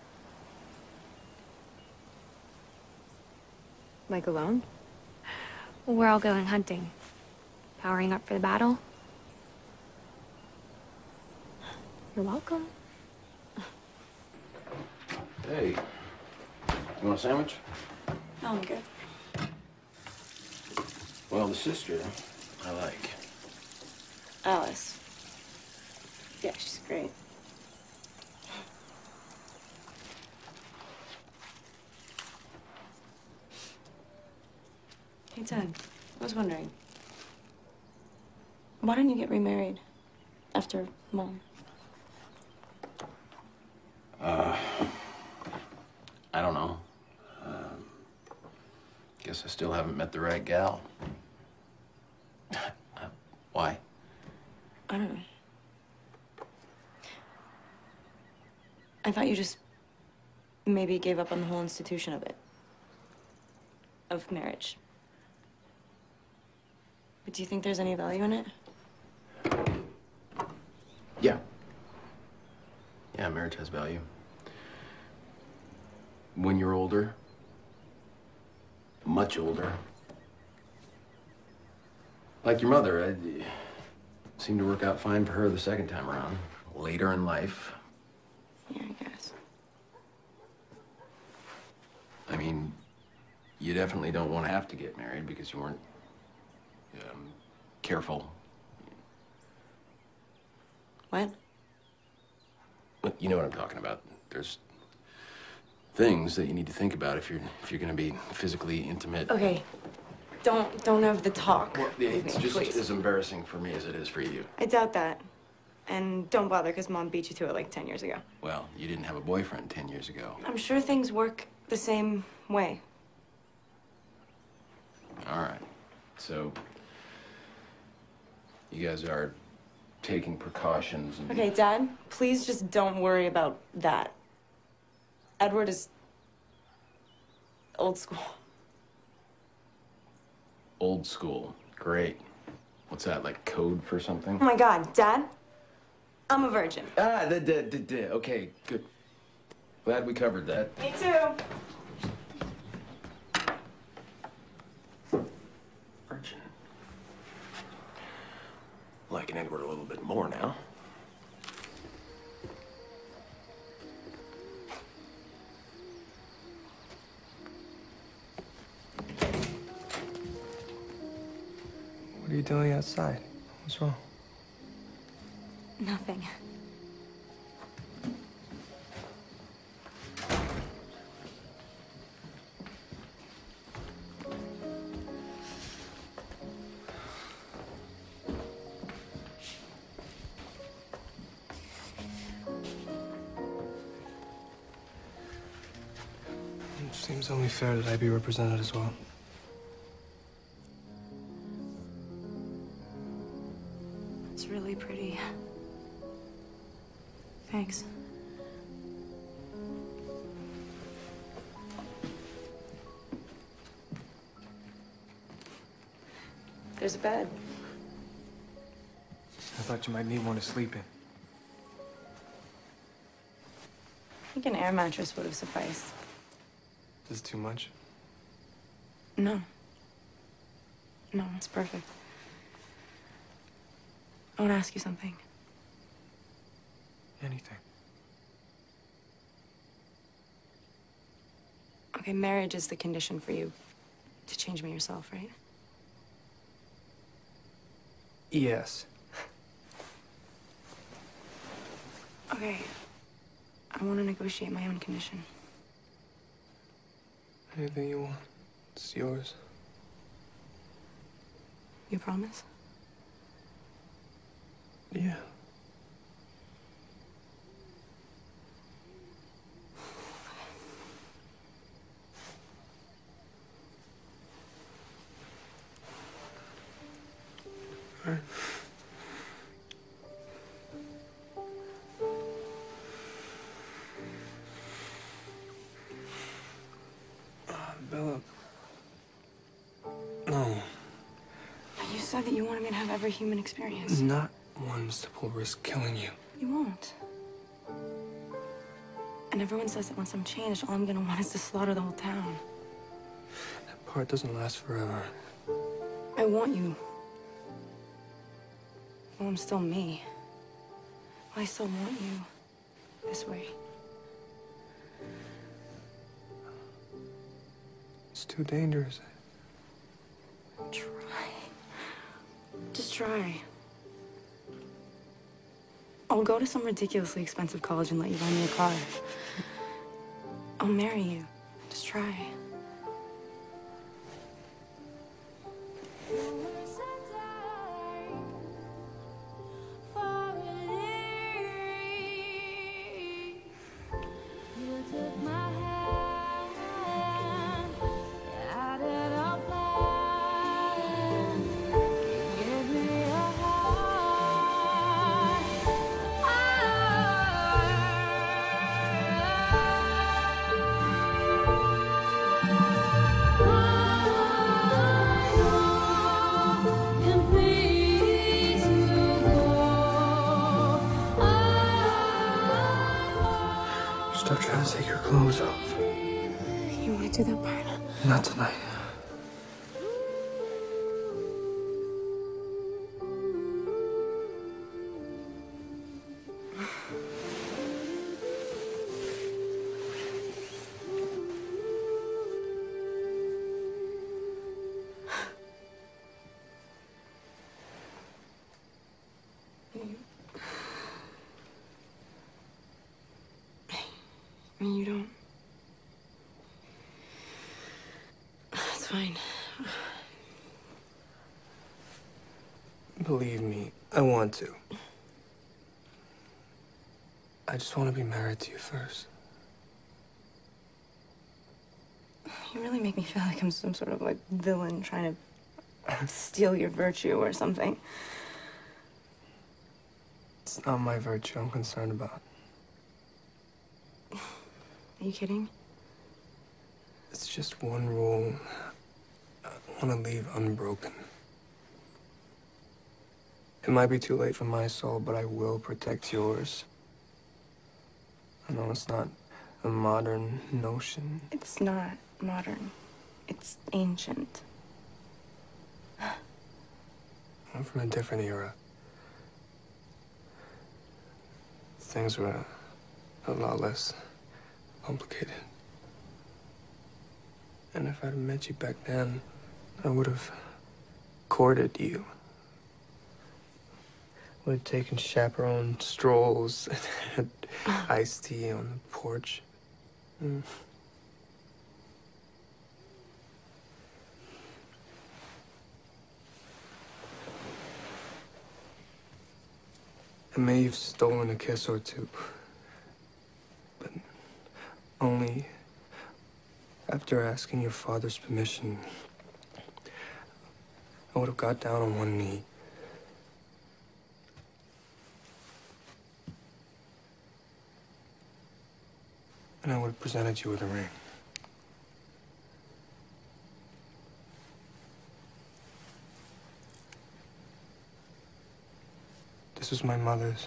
Like alone? We're all going hunting. Powering up for the battle. You're welcome. Hey, you want a sandwich? No, I'm good. Well, the sister I like. Alice. Yeah, she's great. Hey, Ted, I was wondering, why didn't you get remarried after Mom? Uh, I don't know. Um, guess I still haven't met the right gal. uh, why? I don't know. I thought you just maybe gave up on the whole institution of it. Of marriage. But do you think there's any value in it? Yeah. Yeah, marriage has value. When you're older, much older, like your mother, I, Seemed to work out fine for her the second time around. Later in life. Yeah, I guess. I mean, you definitely don't want to have to get married because you weren't um, careful. What? But you know what I'm talking about. There's things that you need to think about if you're if you're going to be physically intimate. Okay. Don't don't have the talk. Well, it's me, just please. as embarrassing for me as it is for you. I doubt that. And don't bother, because Mom beat you to it like ten years ago. Well, you didn't have a boyfriend ten years ago. I'm sure things work the same way. All right. So you guys are taking precautions and... Okay, Dad, please just don't worry about that. Edward is old school. Old school. Great. What's that, like code for something? Oh my God, Dad, I'm a virgin. Ah, the, the, the, the, okay, good. Glad we covered that. Me too. Virgin. Liking Edward a little bit more now. What are you doing outside? What's wrong? Nothing. It seems only fair that I be represented as well. It's really pretty. Thanks. There's a bed. I thought you might need one to sleep in. I think an air mattress would have sufficed. This is too much. No. No, it's perfect. I want to ask you something. Anything. Okay, marriage is the condition for you to change me yourself, right? Yes. Okay. I want to negotiate my own condition. Anything you want. It's yours. You promise? Yeah. All right. Uh, Bella. No. You said that you wanted me to have every human experience. Not ones that will risk killing you. You won't. And everyone says that once I'm changed, all I'm gonna want is to slaughter the whole town. That part doesn't last forever. I want you. Well, I'm still me. Well, I still want you this way. It's too dangerous. Try. Just try. I'll go to some ridiculously expensive college and let you buy me a car. I'll marry you. Just try. Stop trying to take your clothes off. You want to do that part? Not tonight. mean, you don't. It's fine. Believe me, I want to. I just want to be married to you first. You really make me feel like I'm some sort of, like, villain trying to steal your virtue or something. It's not my virtue I'm concerned about. Are you kidding? It's just one rule I want to leave unbroken. It might be too late for my soul, but I will protect yours. I know it's not a modern notion. It's not modern. It's ancient. I'm from a different era. Things were a lot less complicated. And if I'd met you back then, I would have courted you. Would have taken chaperone strolls and had iced tea on the porch. Mm. I may have stolen a kiss or two, but only after asking your father's permission. I would have got down on one knee. And I would have presented you with a ring. This was my mother's.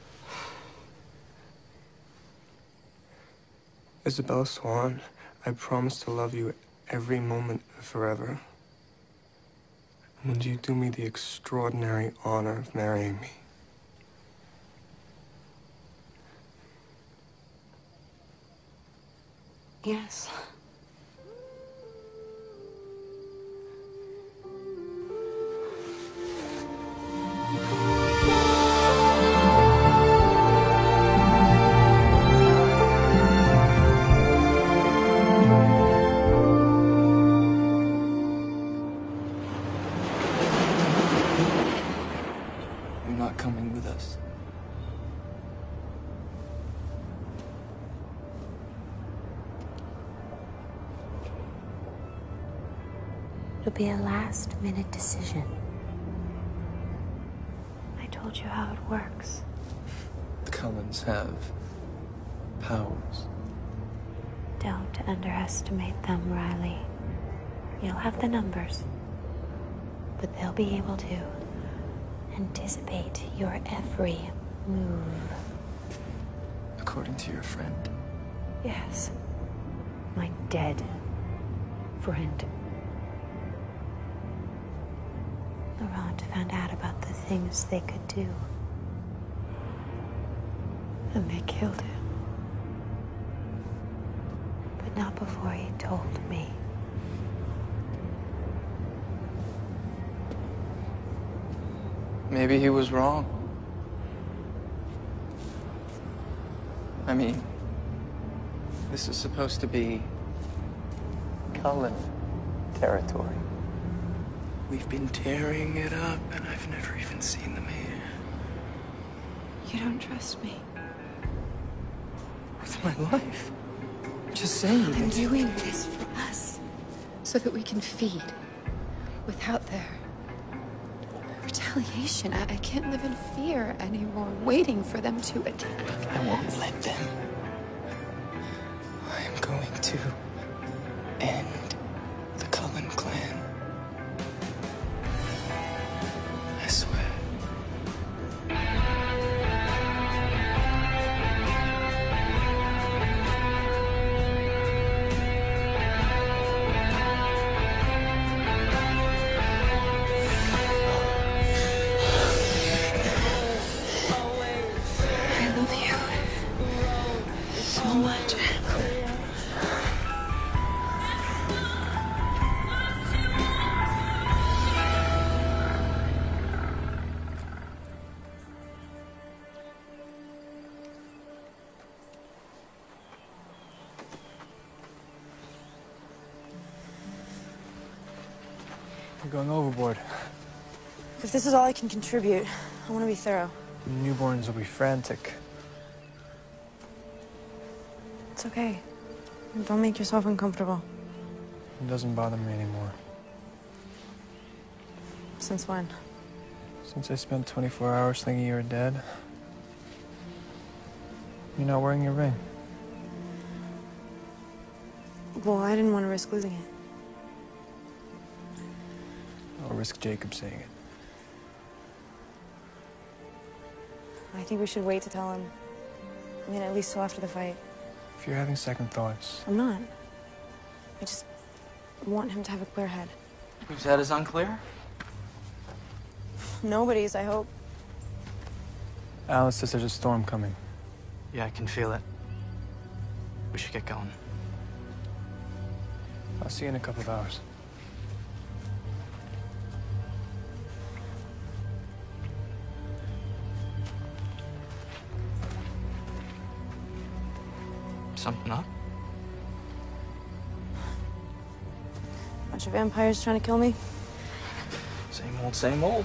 Isabella Swan, I promise to love you every moment forever. And would you do me the extraordinary honor of marrying me? Yes. You're not coming with us. It'll be a last-minute decision. I told you how it works. The Cullens have powers. Don't underestimate them, Riley. You'll have the numbers, but they'll be able to anticipate your every move. According to your friend? Yes. My dead friend. Laurent found out about the things they could do. And they killed him. But not before he told me. Maybe he was wrong. I mean, this is supposed to be Cullen territory. We've been tearing it up, and I've never even seen them here. You don't trust me. With my life. Just saying. I'm doing this for us, so that we can feed. Without their retaliation, I, I can't live in fear anymore, waiting for them to attack. I won't let them. I am going to end the Cullen clan. I swear. I love you so much. You're going overboard. If this is all I can contribute, I want to be thorough. The newborns will be frantic. It's okay. Don't make yourself uncomfortable. It doesn't bother me anymore. Since when? Since I spent twenty-four hours thinking you were dead. You're not wearing your ring. Well, I didn't want to risk losing it. I'll risk Jacob seeing it. I think we should wait to tell him. I mean, at least till after the fight. If you're having second thoughts. I'm not. I just want him to have a clear head. Whose head is unclear? Nobody's, I hope. Alice says there's a storm coming. Yeah, I can feel it. We should get going. I'll see you in a couple of hours. Something up? Bunch of vampires trying to kill me. Same old, same old.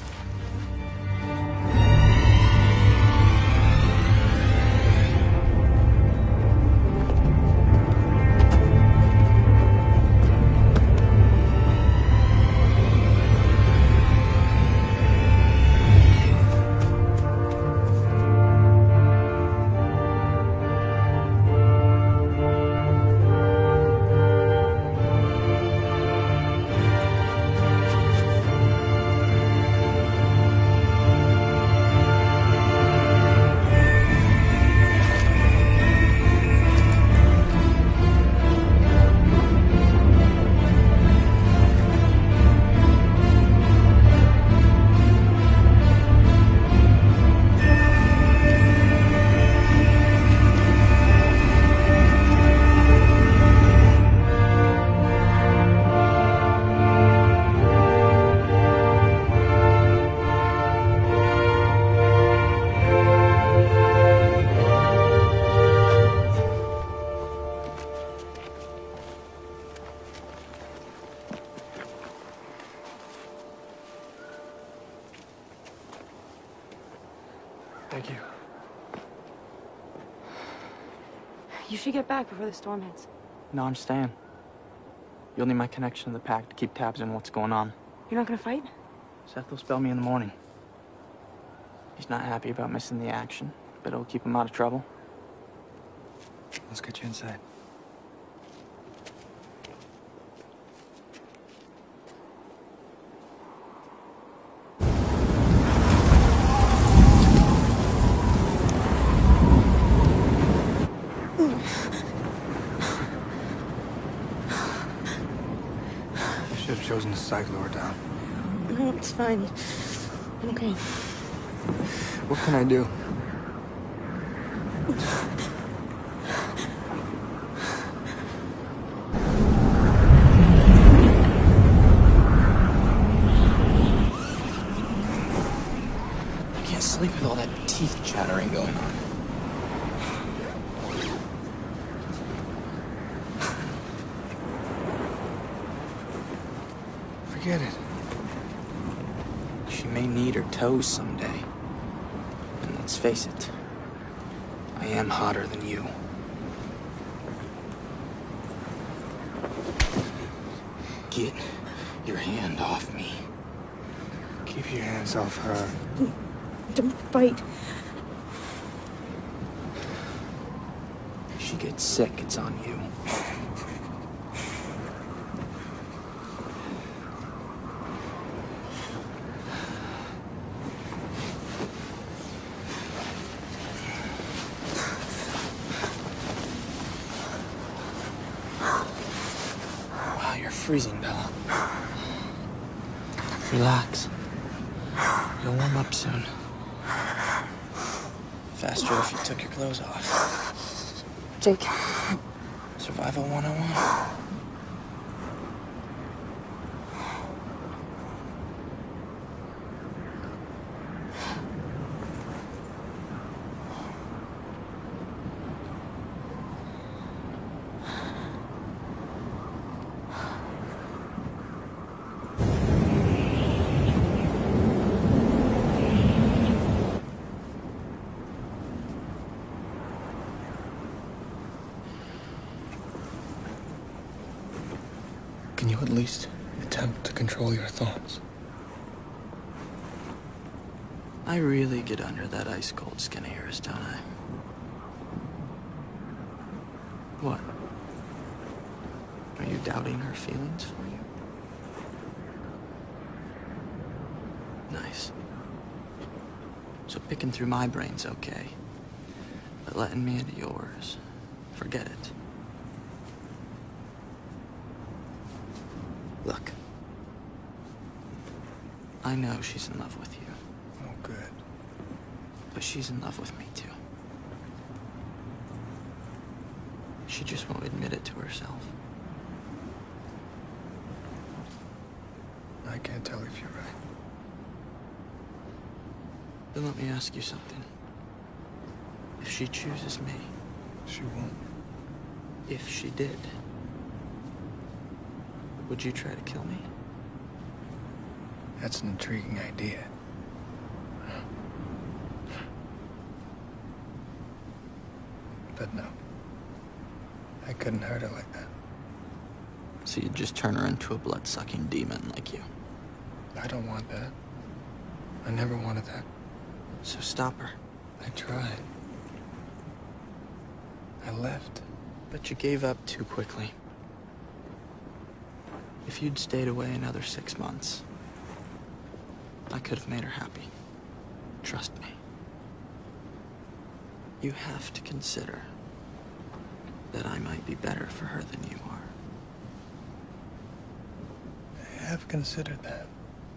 Thank you. You should get back before the storm hits. No, I'm staying. You'll need my connection to the pack to keep tabs on what's going on. You're not gonna fight? Seth will spell me in the morning. He's not happy about missing the action, but it'll keep him out of trouble. Let's get you inside. Should have chosen the side lower down. No, it's fine. I'm okay. What can I do? I can't sleep with all that teeth chattering going on. Forget it. She may need her toes someday. And let's face it, I am hotter than you. Get your hand off me. Keep your hands off her. Don't fight. If she gets sick, it's on you. Wow, you're freezing, Bella. Relax. You'll warm up soon. Faster if you took your clothes off. Jake. Survival one oh one. you at least attempt to control your thoughts? I really get under that ice-cold skin of yours, don't I? What? Are you doubting her feelings for you? Nice. So picking through my brain's okay. But letting me into yours, forget it. Look. I know she's in love with you. Oh, good. But she's in love with me, too. She just won't admit it to herself. I can't tell if you're right. Then let me ask you something. If she chooses me... She won't. If she did, would you try to kill me? That's an intriguing idea. But no. I couldn't hurt her like that. So you'd just turn her into a blood-sucking demon like you? I don't want that. I never wanted that. So stop her. I tried. I left. But you gave up too quickly. If you'd stayed away another six months, I could have made her happy. Trust me. You have to consider that I might be better for her than you are. I have considered that.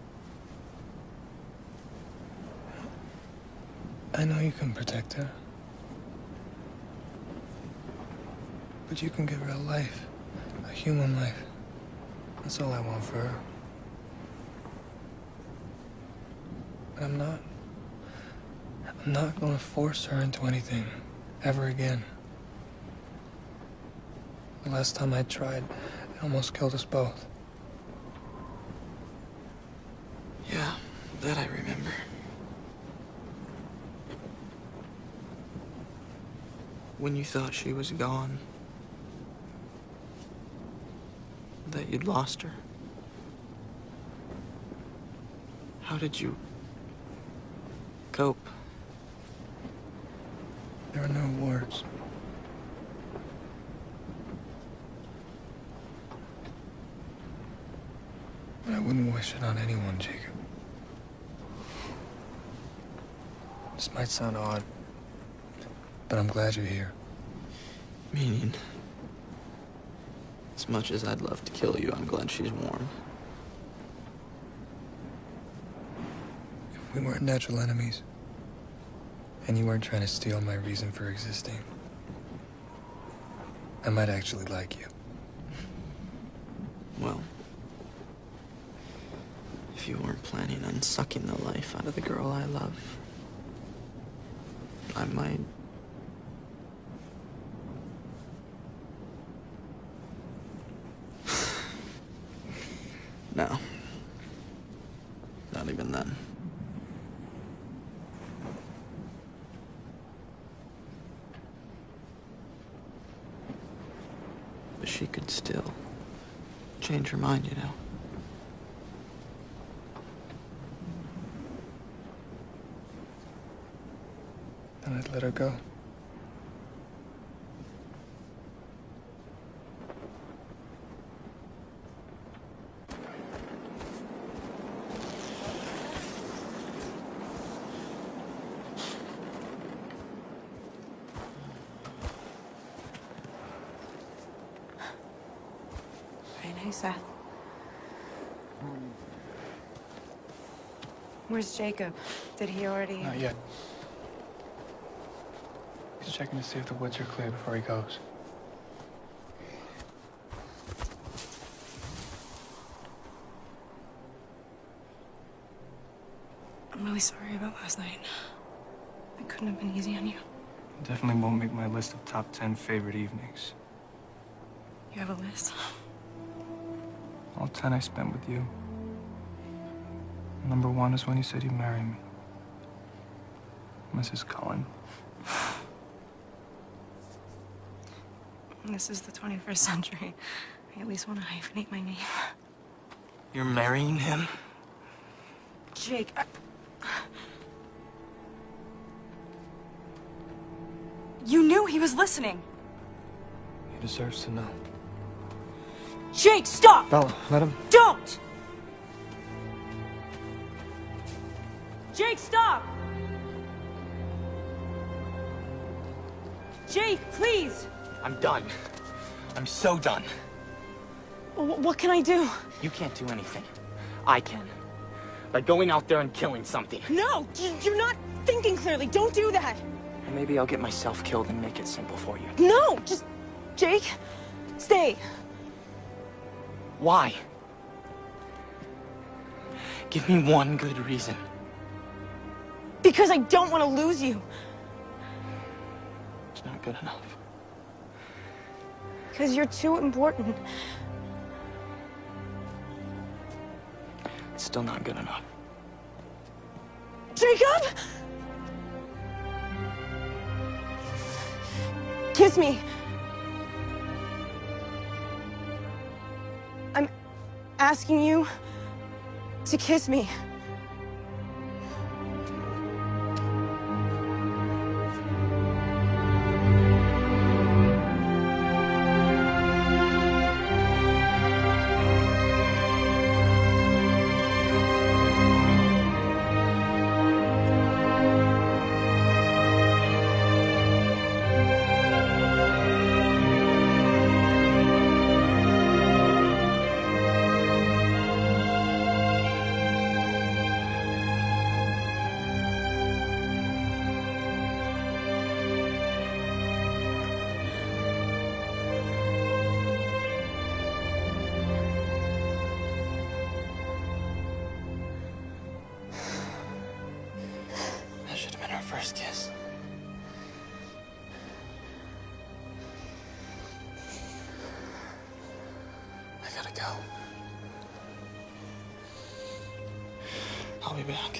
I know you can protect her. But you can give her a life. A human life. That's all I want for her. But I'm not... I'm not gonna force her into anything. Ever again. The last time I tried, it almost killed us both. Yeah, that I remember. When you thought she was gone, that you'd lost her, how did you cope? There are no words. But I wouldn't wish it on anyone, Jacob. This might sound odd, but I'm glad you're here. Meaning, as much as I'd love to kill you, I'm glad she's warm. If we weren't natural enemies, and you weren't trying to steal my reason for existing, I might actually like you. Well, if you weren't planning on sucking the life out of the girl I love, I might. No. Not even then. But she could still change her mind, you know. Then I'd let her go. Hey, Seth. Where's Jacob? Did he already... Not yet. He's checking to see if the woods are clear before he goes. I'm really sorry about last night. It couldn't have been easy on you. Definitely won't make my list of top ten favorite evenings. You have a list? All ten I spent with you. Number one is when you said you'd marry me. Missus Cullen. This is the twenty-first century. I at least want to hyphenate my name. You're marrying him? Jake, I... You knew he was listening. He deserves to know. Jake, stop! Bella, let him. Don't! Jake, stop! Jake, please! I'm done. I'm so done. W- what can I do? You can't do anything. I can. By going out there and killing something. No! y- You're not thinking clearly. Don't do that! And maybe I'll get myself killed and make it simple for you. No! Just... Jake, stay. Why? Give me one good reason. Because I don't want to lose you. It's not good enough. Because you're too important. It's still not good enough. Jacob! Kiss me. I'm asking you to kiss me. That should have been our first kiss. I gotta go. I'll be back.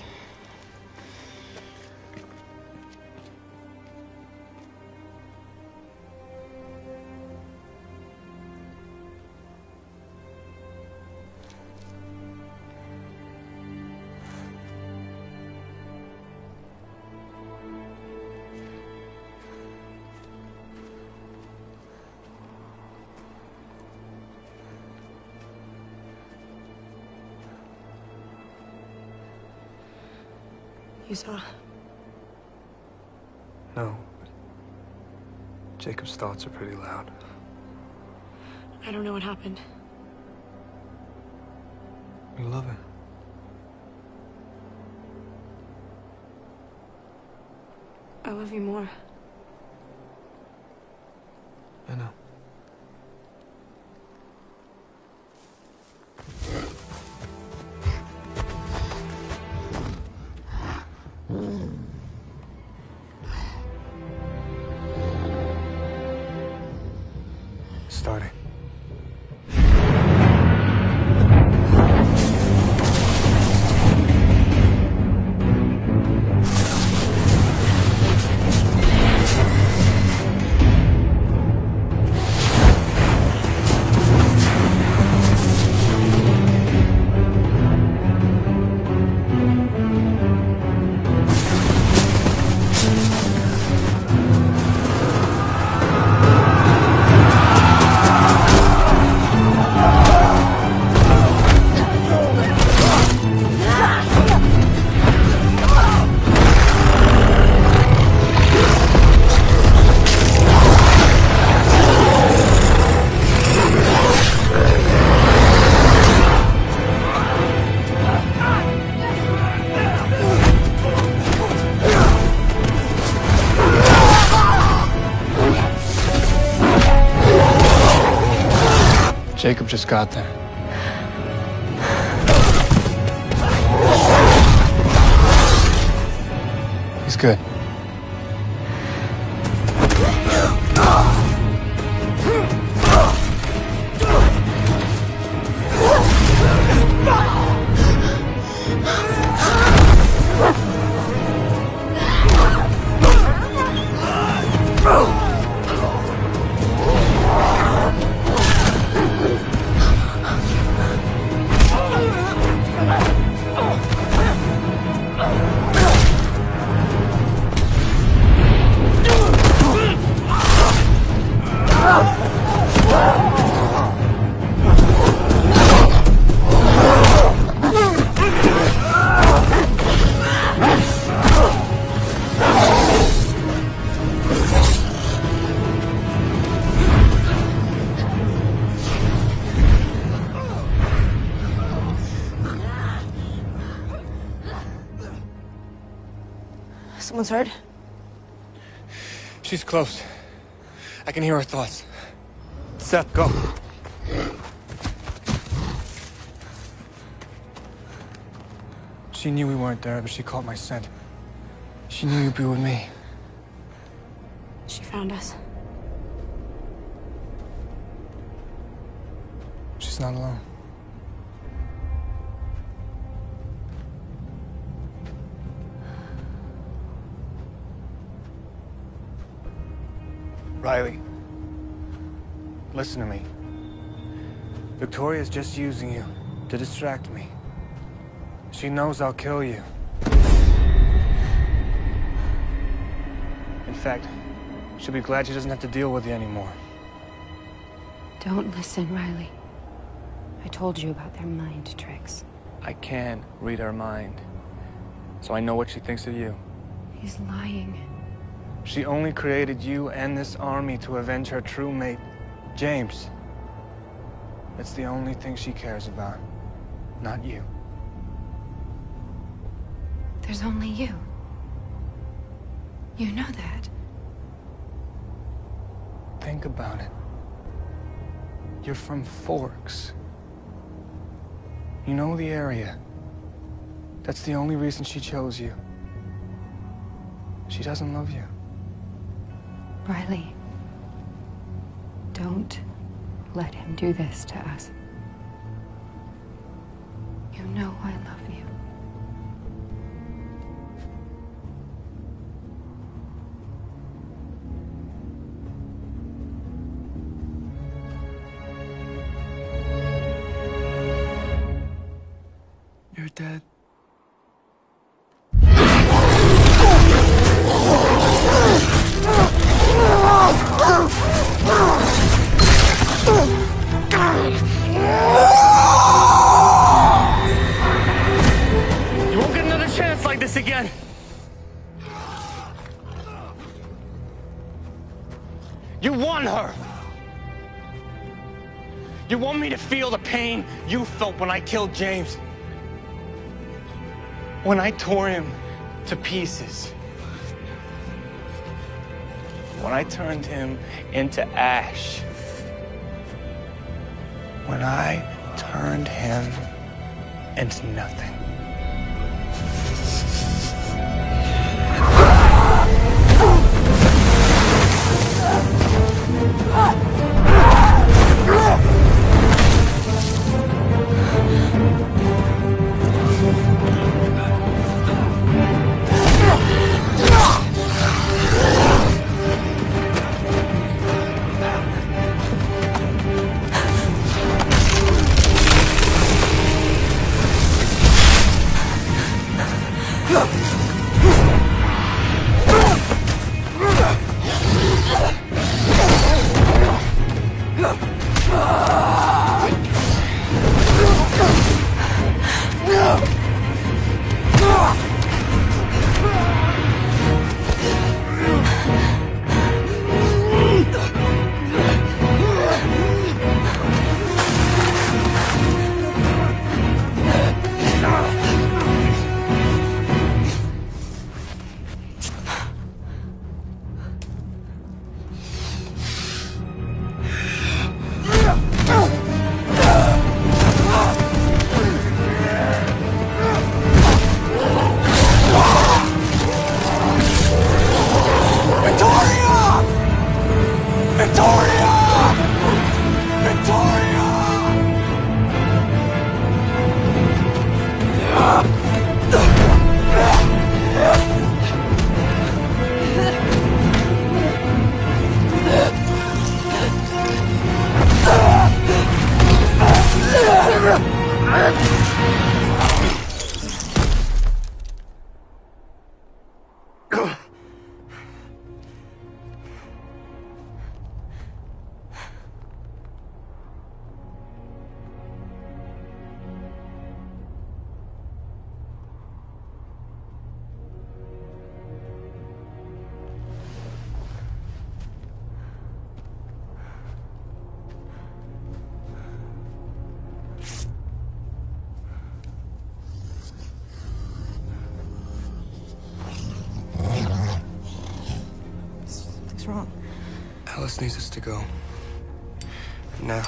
You saw? No. But Jacob's thoughts are pretty loud. I don't know what happened. You love him. I love you more. I know. Starting. Jacob just got there. He's good. Oh! Someone's hurt? She's close. I can hear her thoughts. Seth, go. She knew we weren't there, but she caught my scent. She knew you'd be with me. She found us. She's not alone. Riley, listen to me. Victoria's just using you to distract me. She knows I'll kill you. In fact, she'll be glad she doesn't have to deal with you anymore. Don't listen, Riley. I told you about their mind tricks. I can read her mind, so I know what she thinks of you. He's lying. She only created you and this army to avenge her true mate, James. That's the only thing she cares about, not you. There's only you. You know that. Think about it. You're from Forks. You know the area. That's the only reason she chose you. She doesn't love you. Riley, don't let him do this to us. You know I love you. You're dead. You won't get another chance like this again. You want her. You want me to feel the pain you felt when I killed James. When I tore him to pieces. When I turned him into ash. When I turned him into nothing. Oh! Alice needs us to go. Now.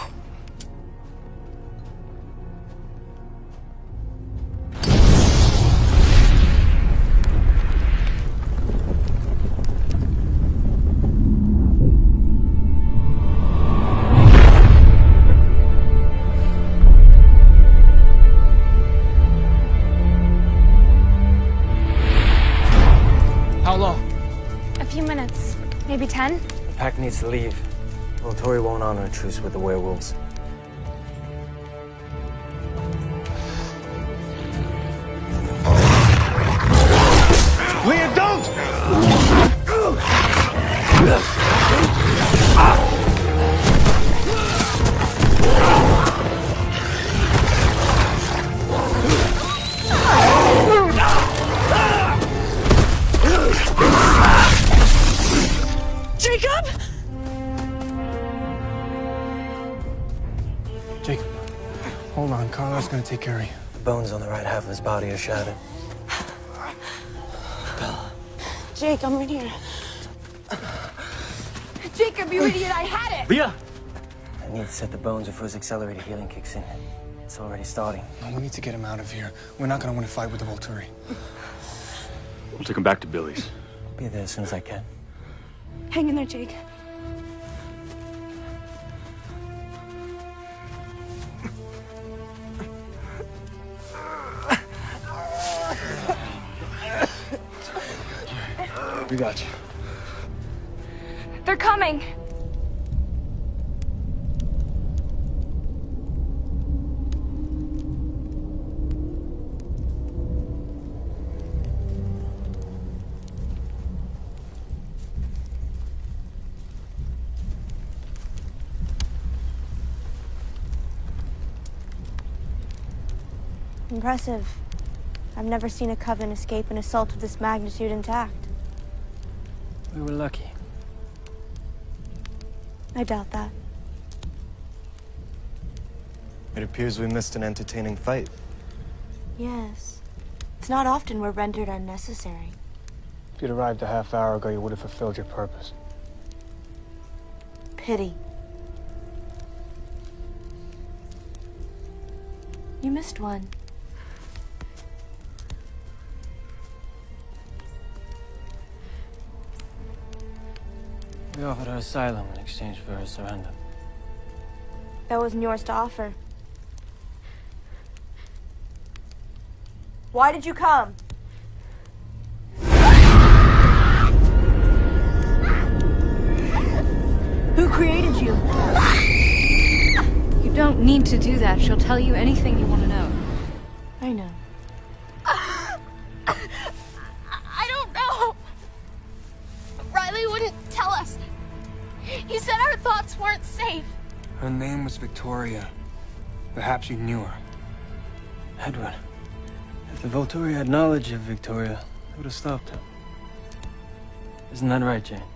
How long? A few minutes. Maybe ten? The pack needs to leave. Volturi won't honor a truce with the werewolves. Leah, don't! Jacob! Jacob, hold on. Carla's gonna take care of you. The bones on the right half of his body are shattered. Jake, I'm right here. Jacob, you idiot, I had it! Leah! I need to set the bones before his accelerated healing kicks in. It's already starting. No, we need to get him out of here. We're not gonna win a fight with the Volturi. We'll take him back to Billy's. I'll be there as soon as I can. Hang in there, Jake. We got you. They're coming! Impressive. I've never seen a Coven escape an assault of this magnitude intact. We were lucky. I doubt that. It appears we missed an entertaining fight. Yes. It's not often we're rendered unnecessary. If you'd arrived a half hour ago, you would have fulfilled your purpose. Pity. You missed one. We offered her asylum in exchange for her surrender. That wasn't yours to offer. Why did you come? Who created you? You don't need to do that. She'll tell you anything you want to know. I know. I don't know. Riley wouldn't tell us. He said our thoughts weren't safe. Her name was Victoria. Perhaps you knew her. Edward, if the Volturi had knowledge of Victoria, they would have stopped her. Isn't that right, Jane?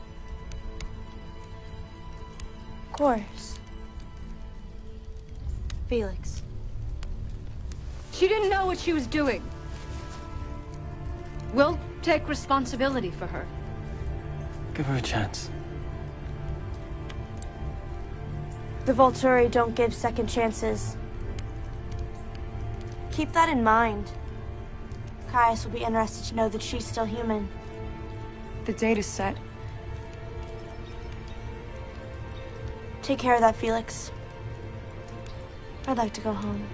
Of course. Felix. She didn't know what she was doing. We'll take responsibility for her. Give her a chance. The Volturi don't give second chances. Keep that in mind. Caius will be interested to know that she's still human. The date is set. Take care of that, Felix. I'd like to go home.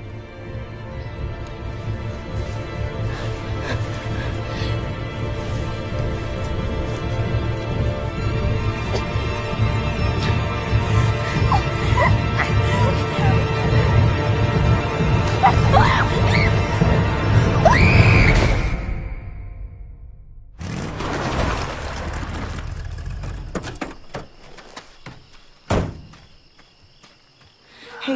Hey.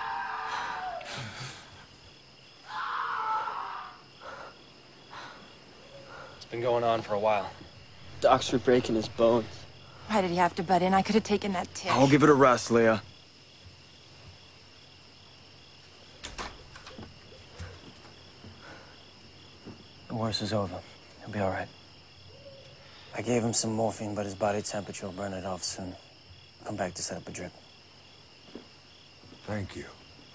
It's been going on for a while. Doc's for breaking his bones. Why did he have to butt in? I could have taken that tip. I'll give it a rest, Leah. The worst is over. He'll be all right. I gave him some morphine, but his body temperature will burn it off soon. come back to set up a drip. Thank you.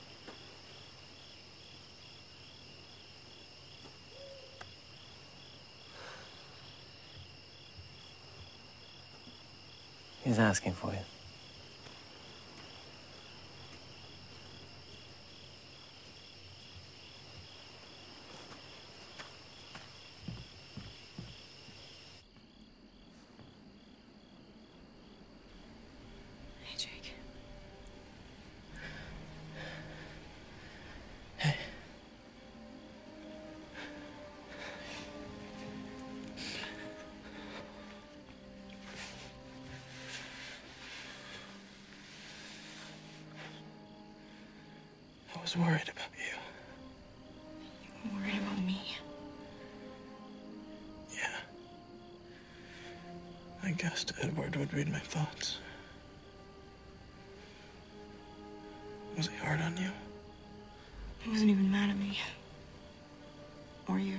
He's asking for you. Hey, Jake. Hey. I was worried about you. You were worried about me? Yeah. I guessed Edward would read my thoughts. Was he hard on you? He wasn't even mad at me. Or you.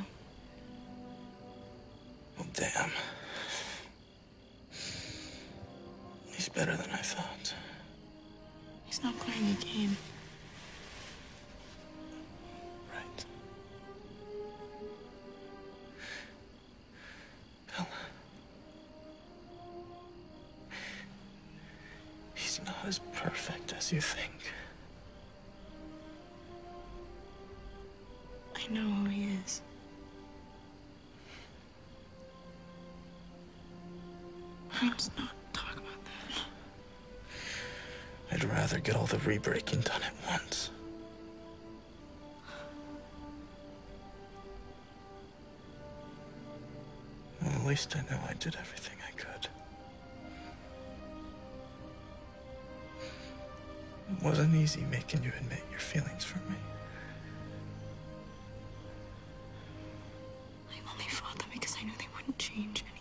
Well, damn. He's better than I thought. He's not playing a game. Right. Bella. He's not as perfect as you think. I know who he is. Let's not talk about that. I'd rather get all the re-breaking done at once. Well, at least I know I did everything I could. It wasn't easy making you admit your feelings for me. I only fought them because I knew they wouldn't change anything.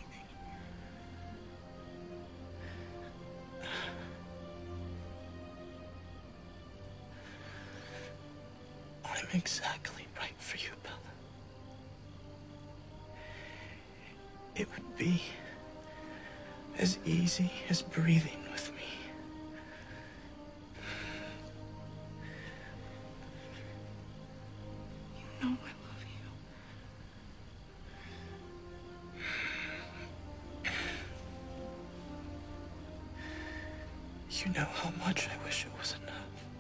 I'm exactly right for you, Bella. It would be as easy as breathing with me. You know I love you. You know how much I wish it was enough.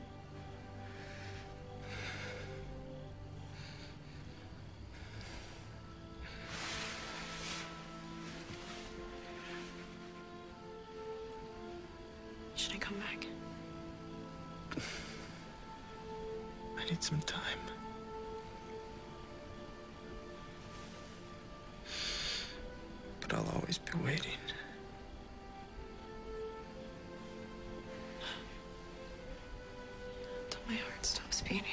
Should I come back? I need some time. But I'll always be waiting. Till my heart stops beating.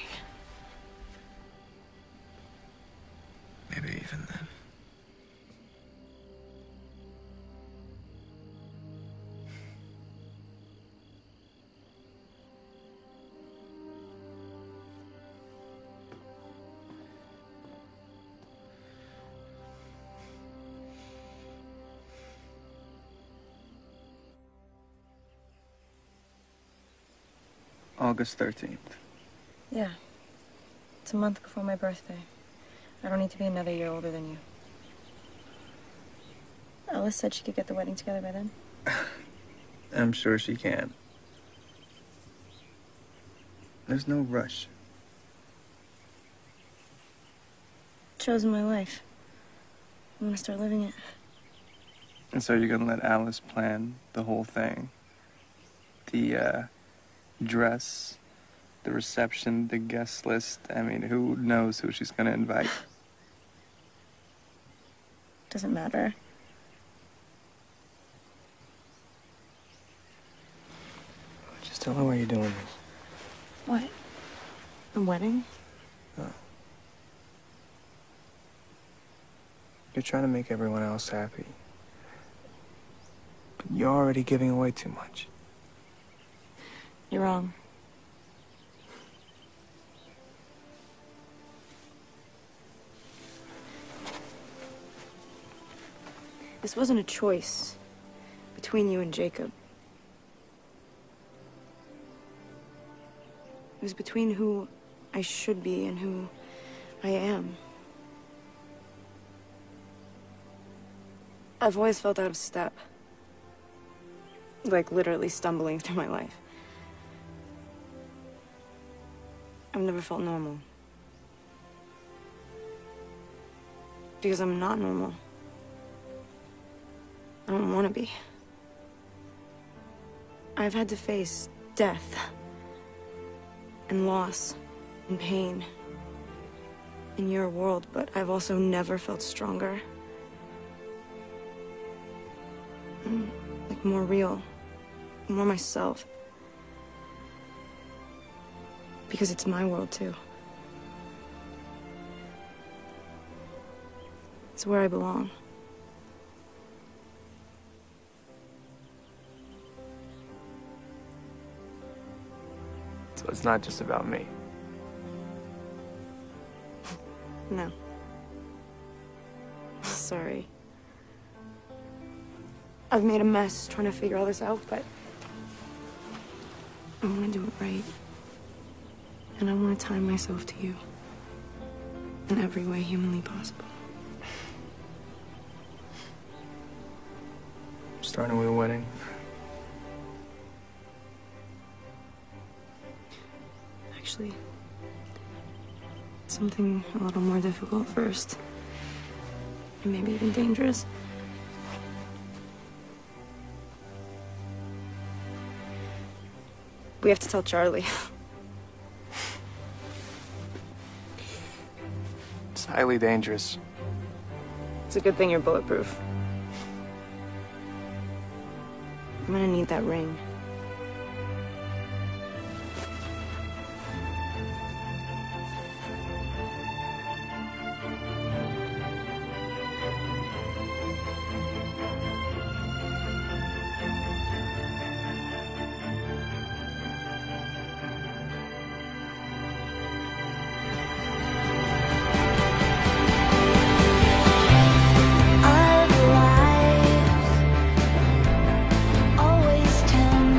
Maybe even then. August thirteenth. Yeah. It's a month before my birthday. I don't need to be another year older than you. Alice said she could get the wedding together by then. I'm sure she can. There's no rush. Chosen my life. I'm gonna start living it. And so you're gonna let Alice plan the whole thing? The, uh, dress, the reception, the guest list. I mean, who knows who she's gonna invite? Doesn't matter. Just tell her why you're doing this. What? The wedding? Oh. You're trying to make everyone else happy. But you're already giving away too much. You're wrong. This wasn't a choice between you and Jacob. It was between who I should be and who I am. I've always felt out of step. Like literally stumbling through my life. I've never felt normal. Because I'm not normal. I don't want to be. I've had to face death and loss and pain in your world, but I've also never felt stronger. And like more real, more myself. Because it's my world too. It's where I belong. So it's not just about me. No. Sorry. I've made a mess trying to figure all this out, but I want to do it right. And I want to tie myself to you in every way humanly possible. Starting with a wedding. Actually, something a little more difficult first. And maybe even dangerous. We have to tell Charlie. It's highly dangerous. It's a good thing you're bulletproof. I'm gonna need that ring. Always tell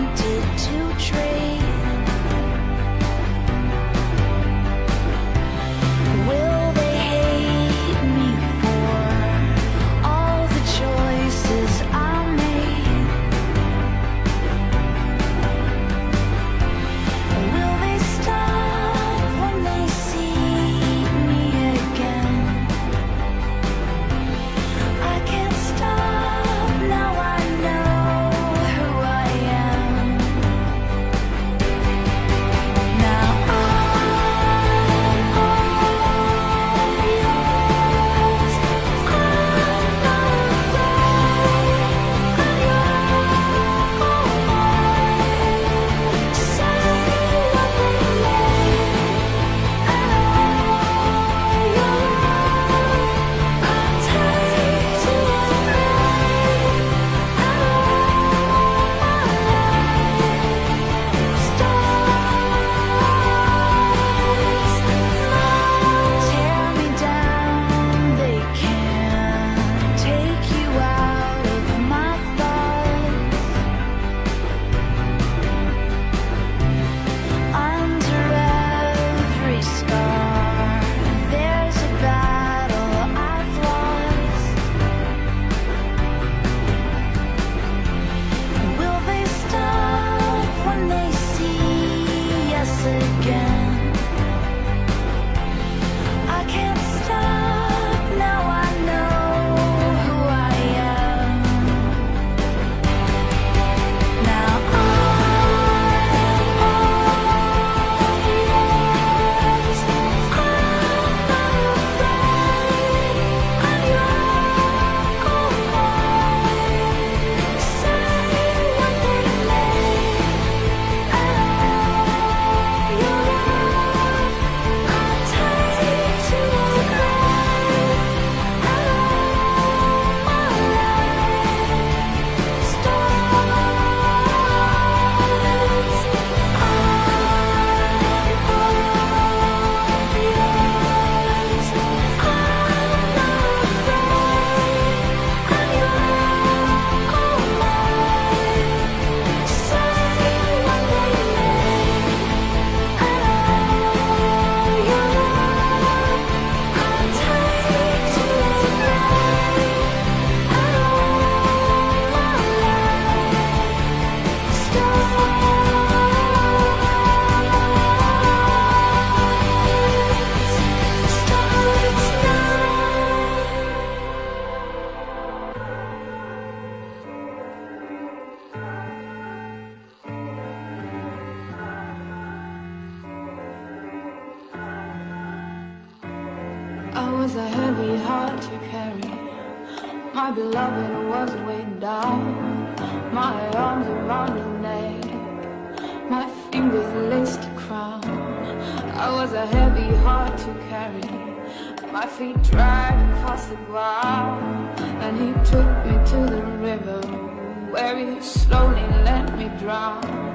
My beloved was weighed down, my arms around his neck, my fingers laced a crown. I was a heavy heart to carry, my feet dragged across the ground. And he took me to the river, where he slowly let me drown.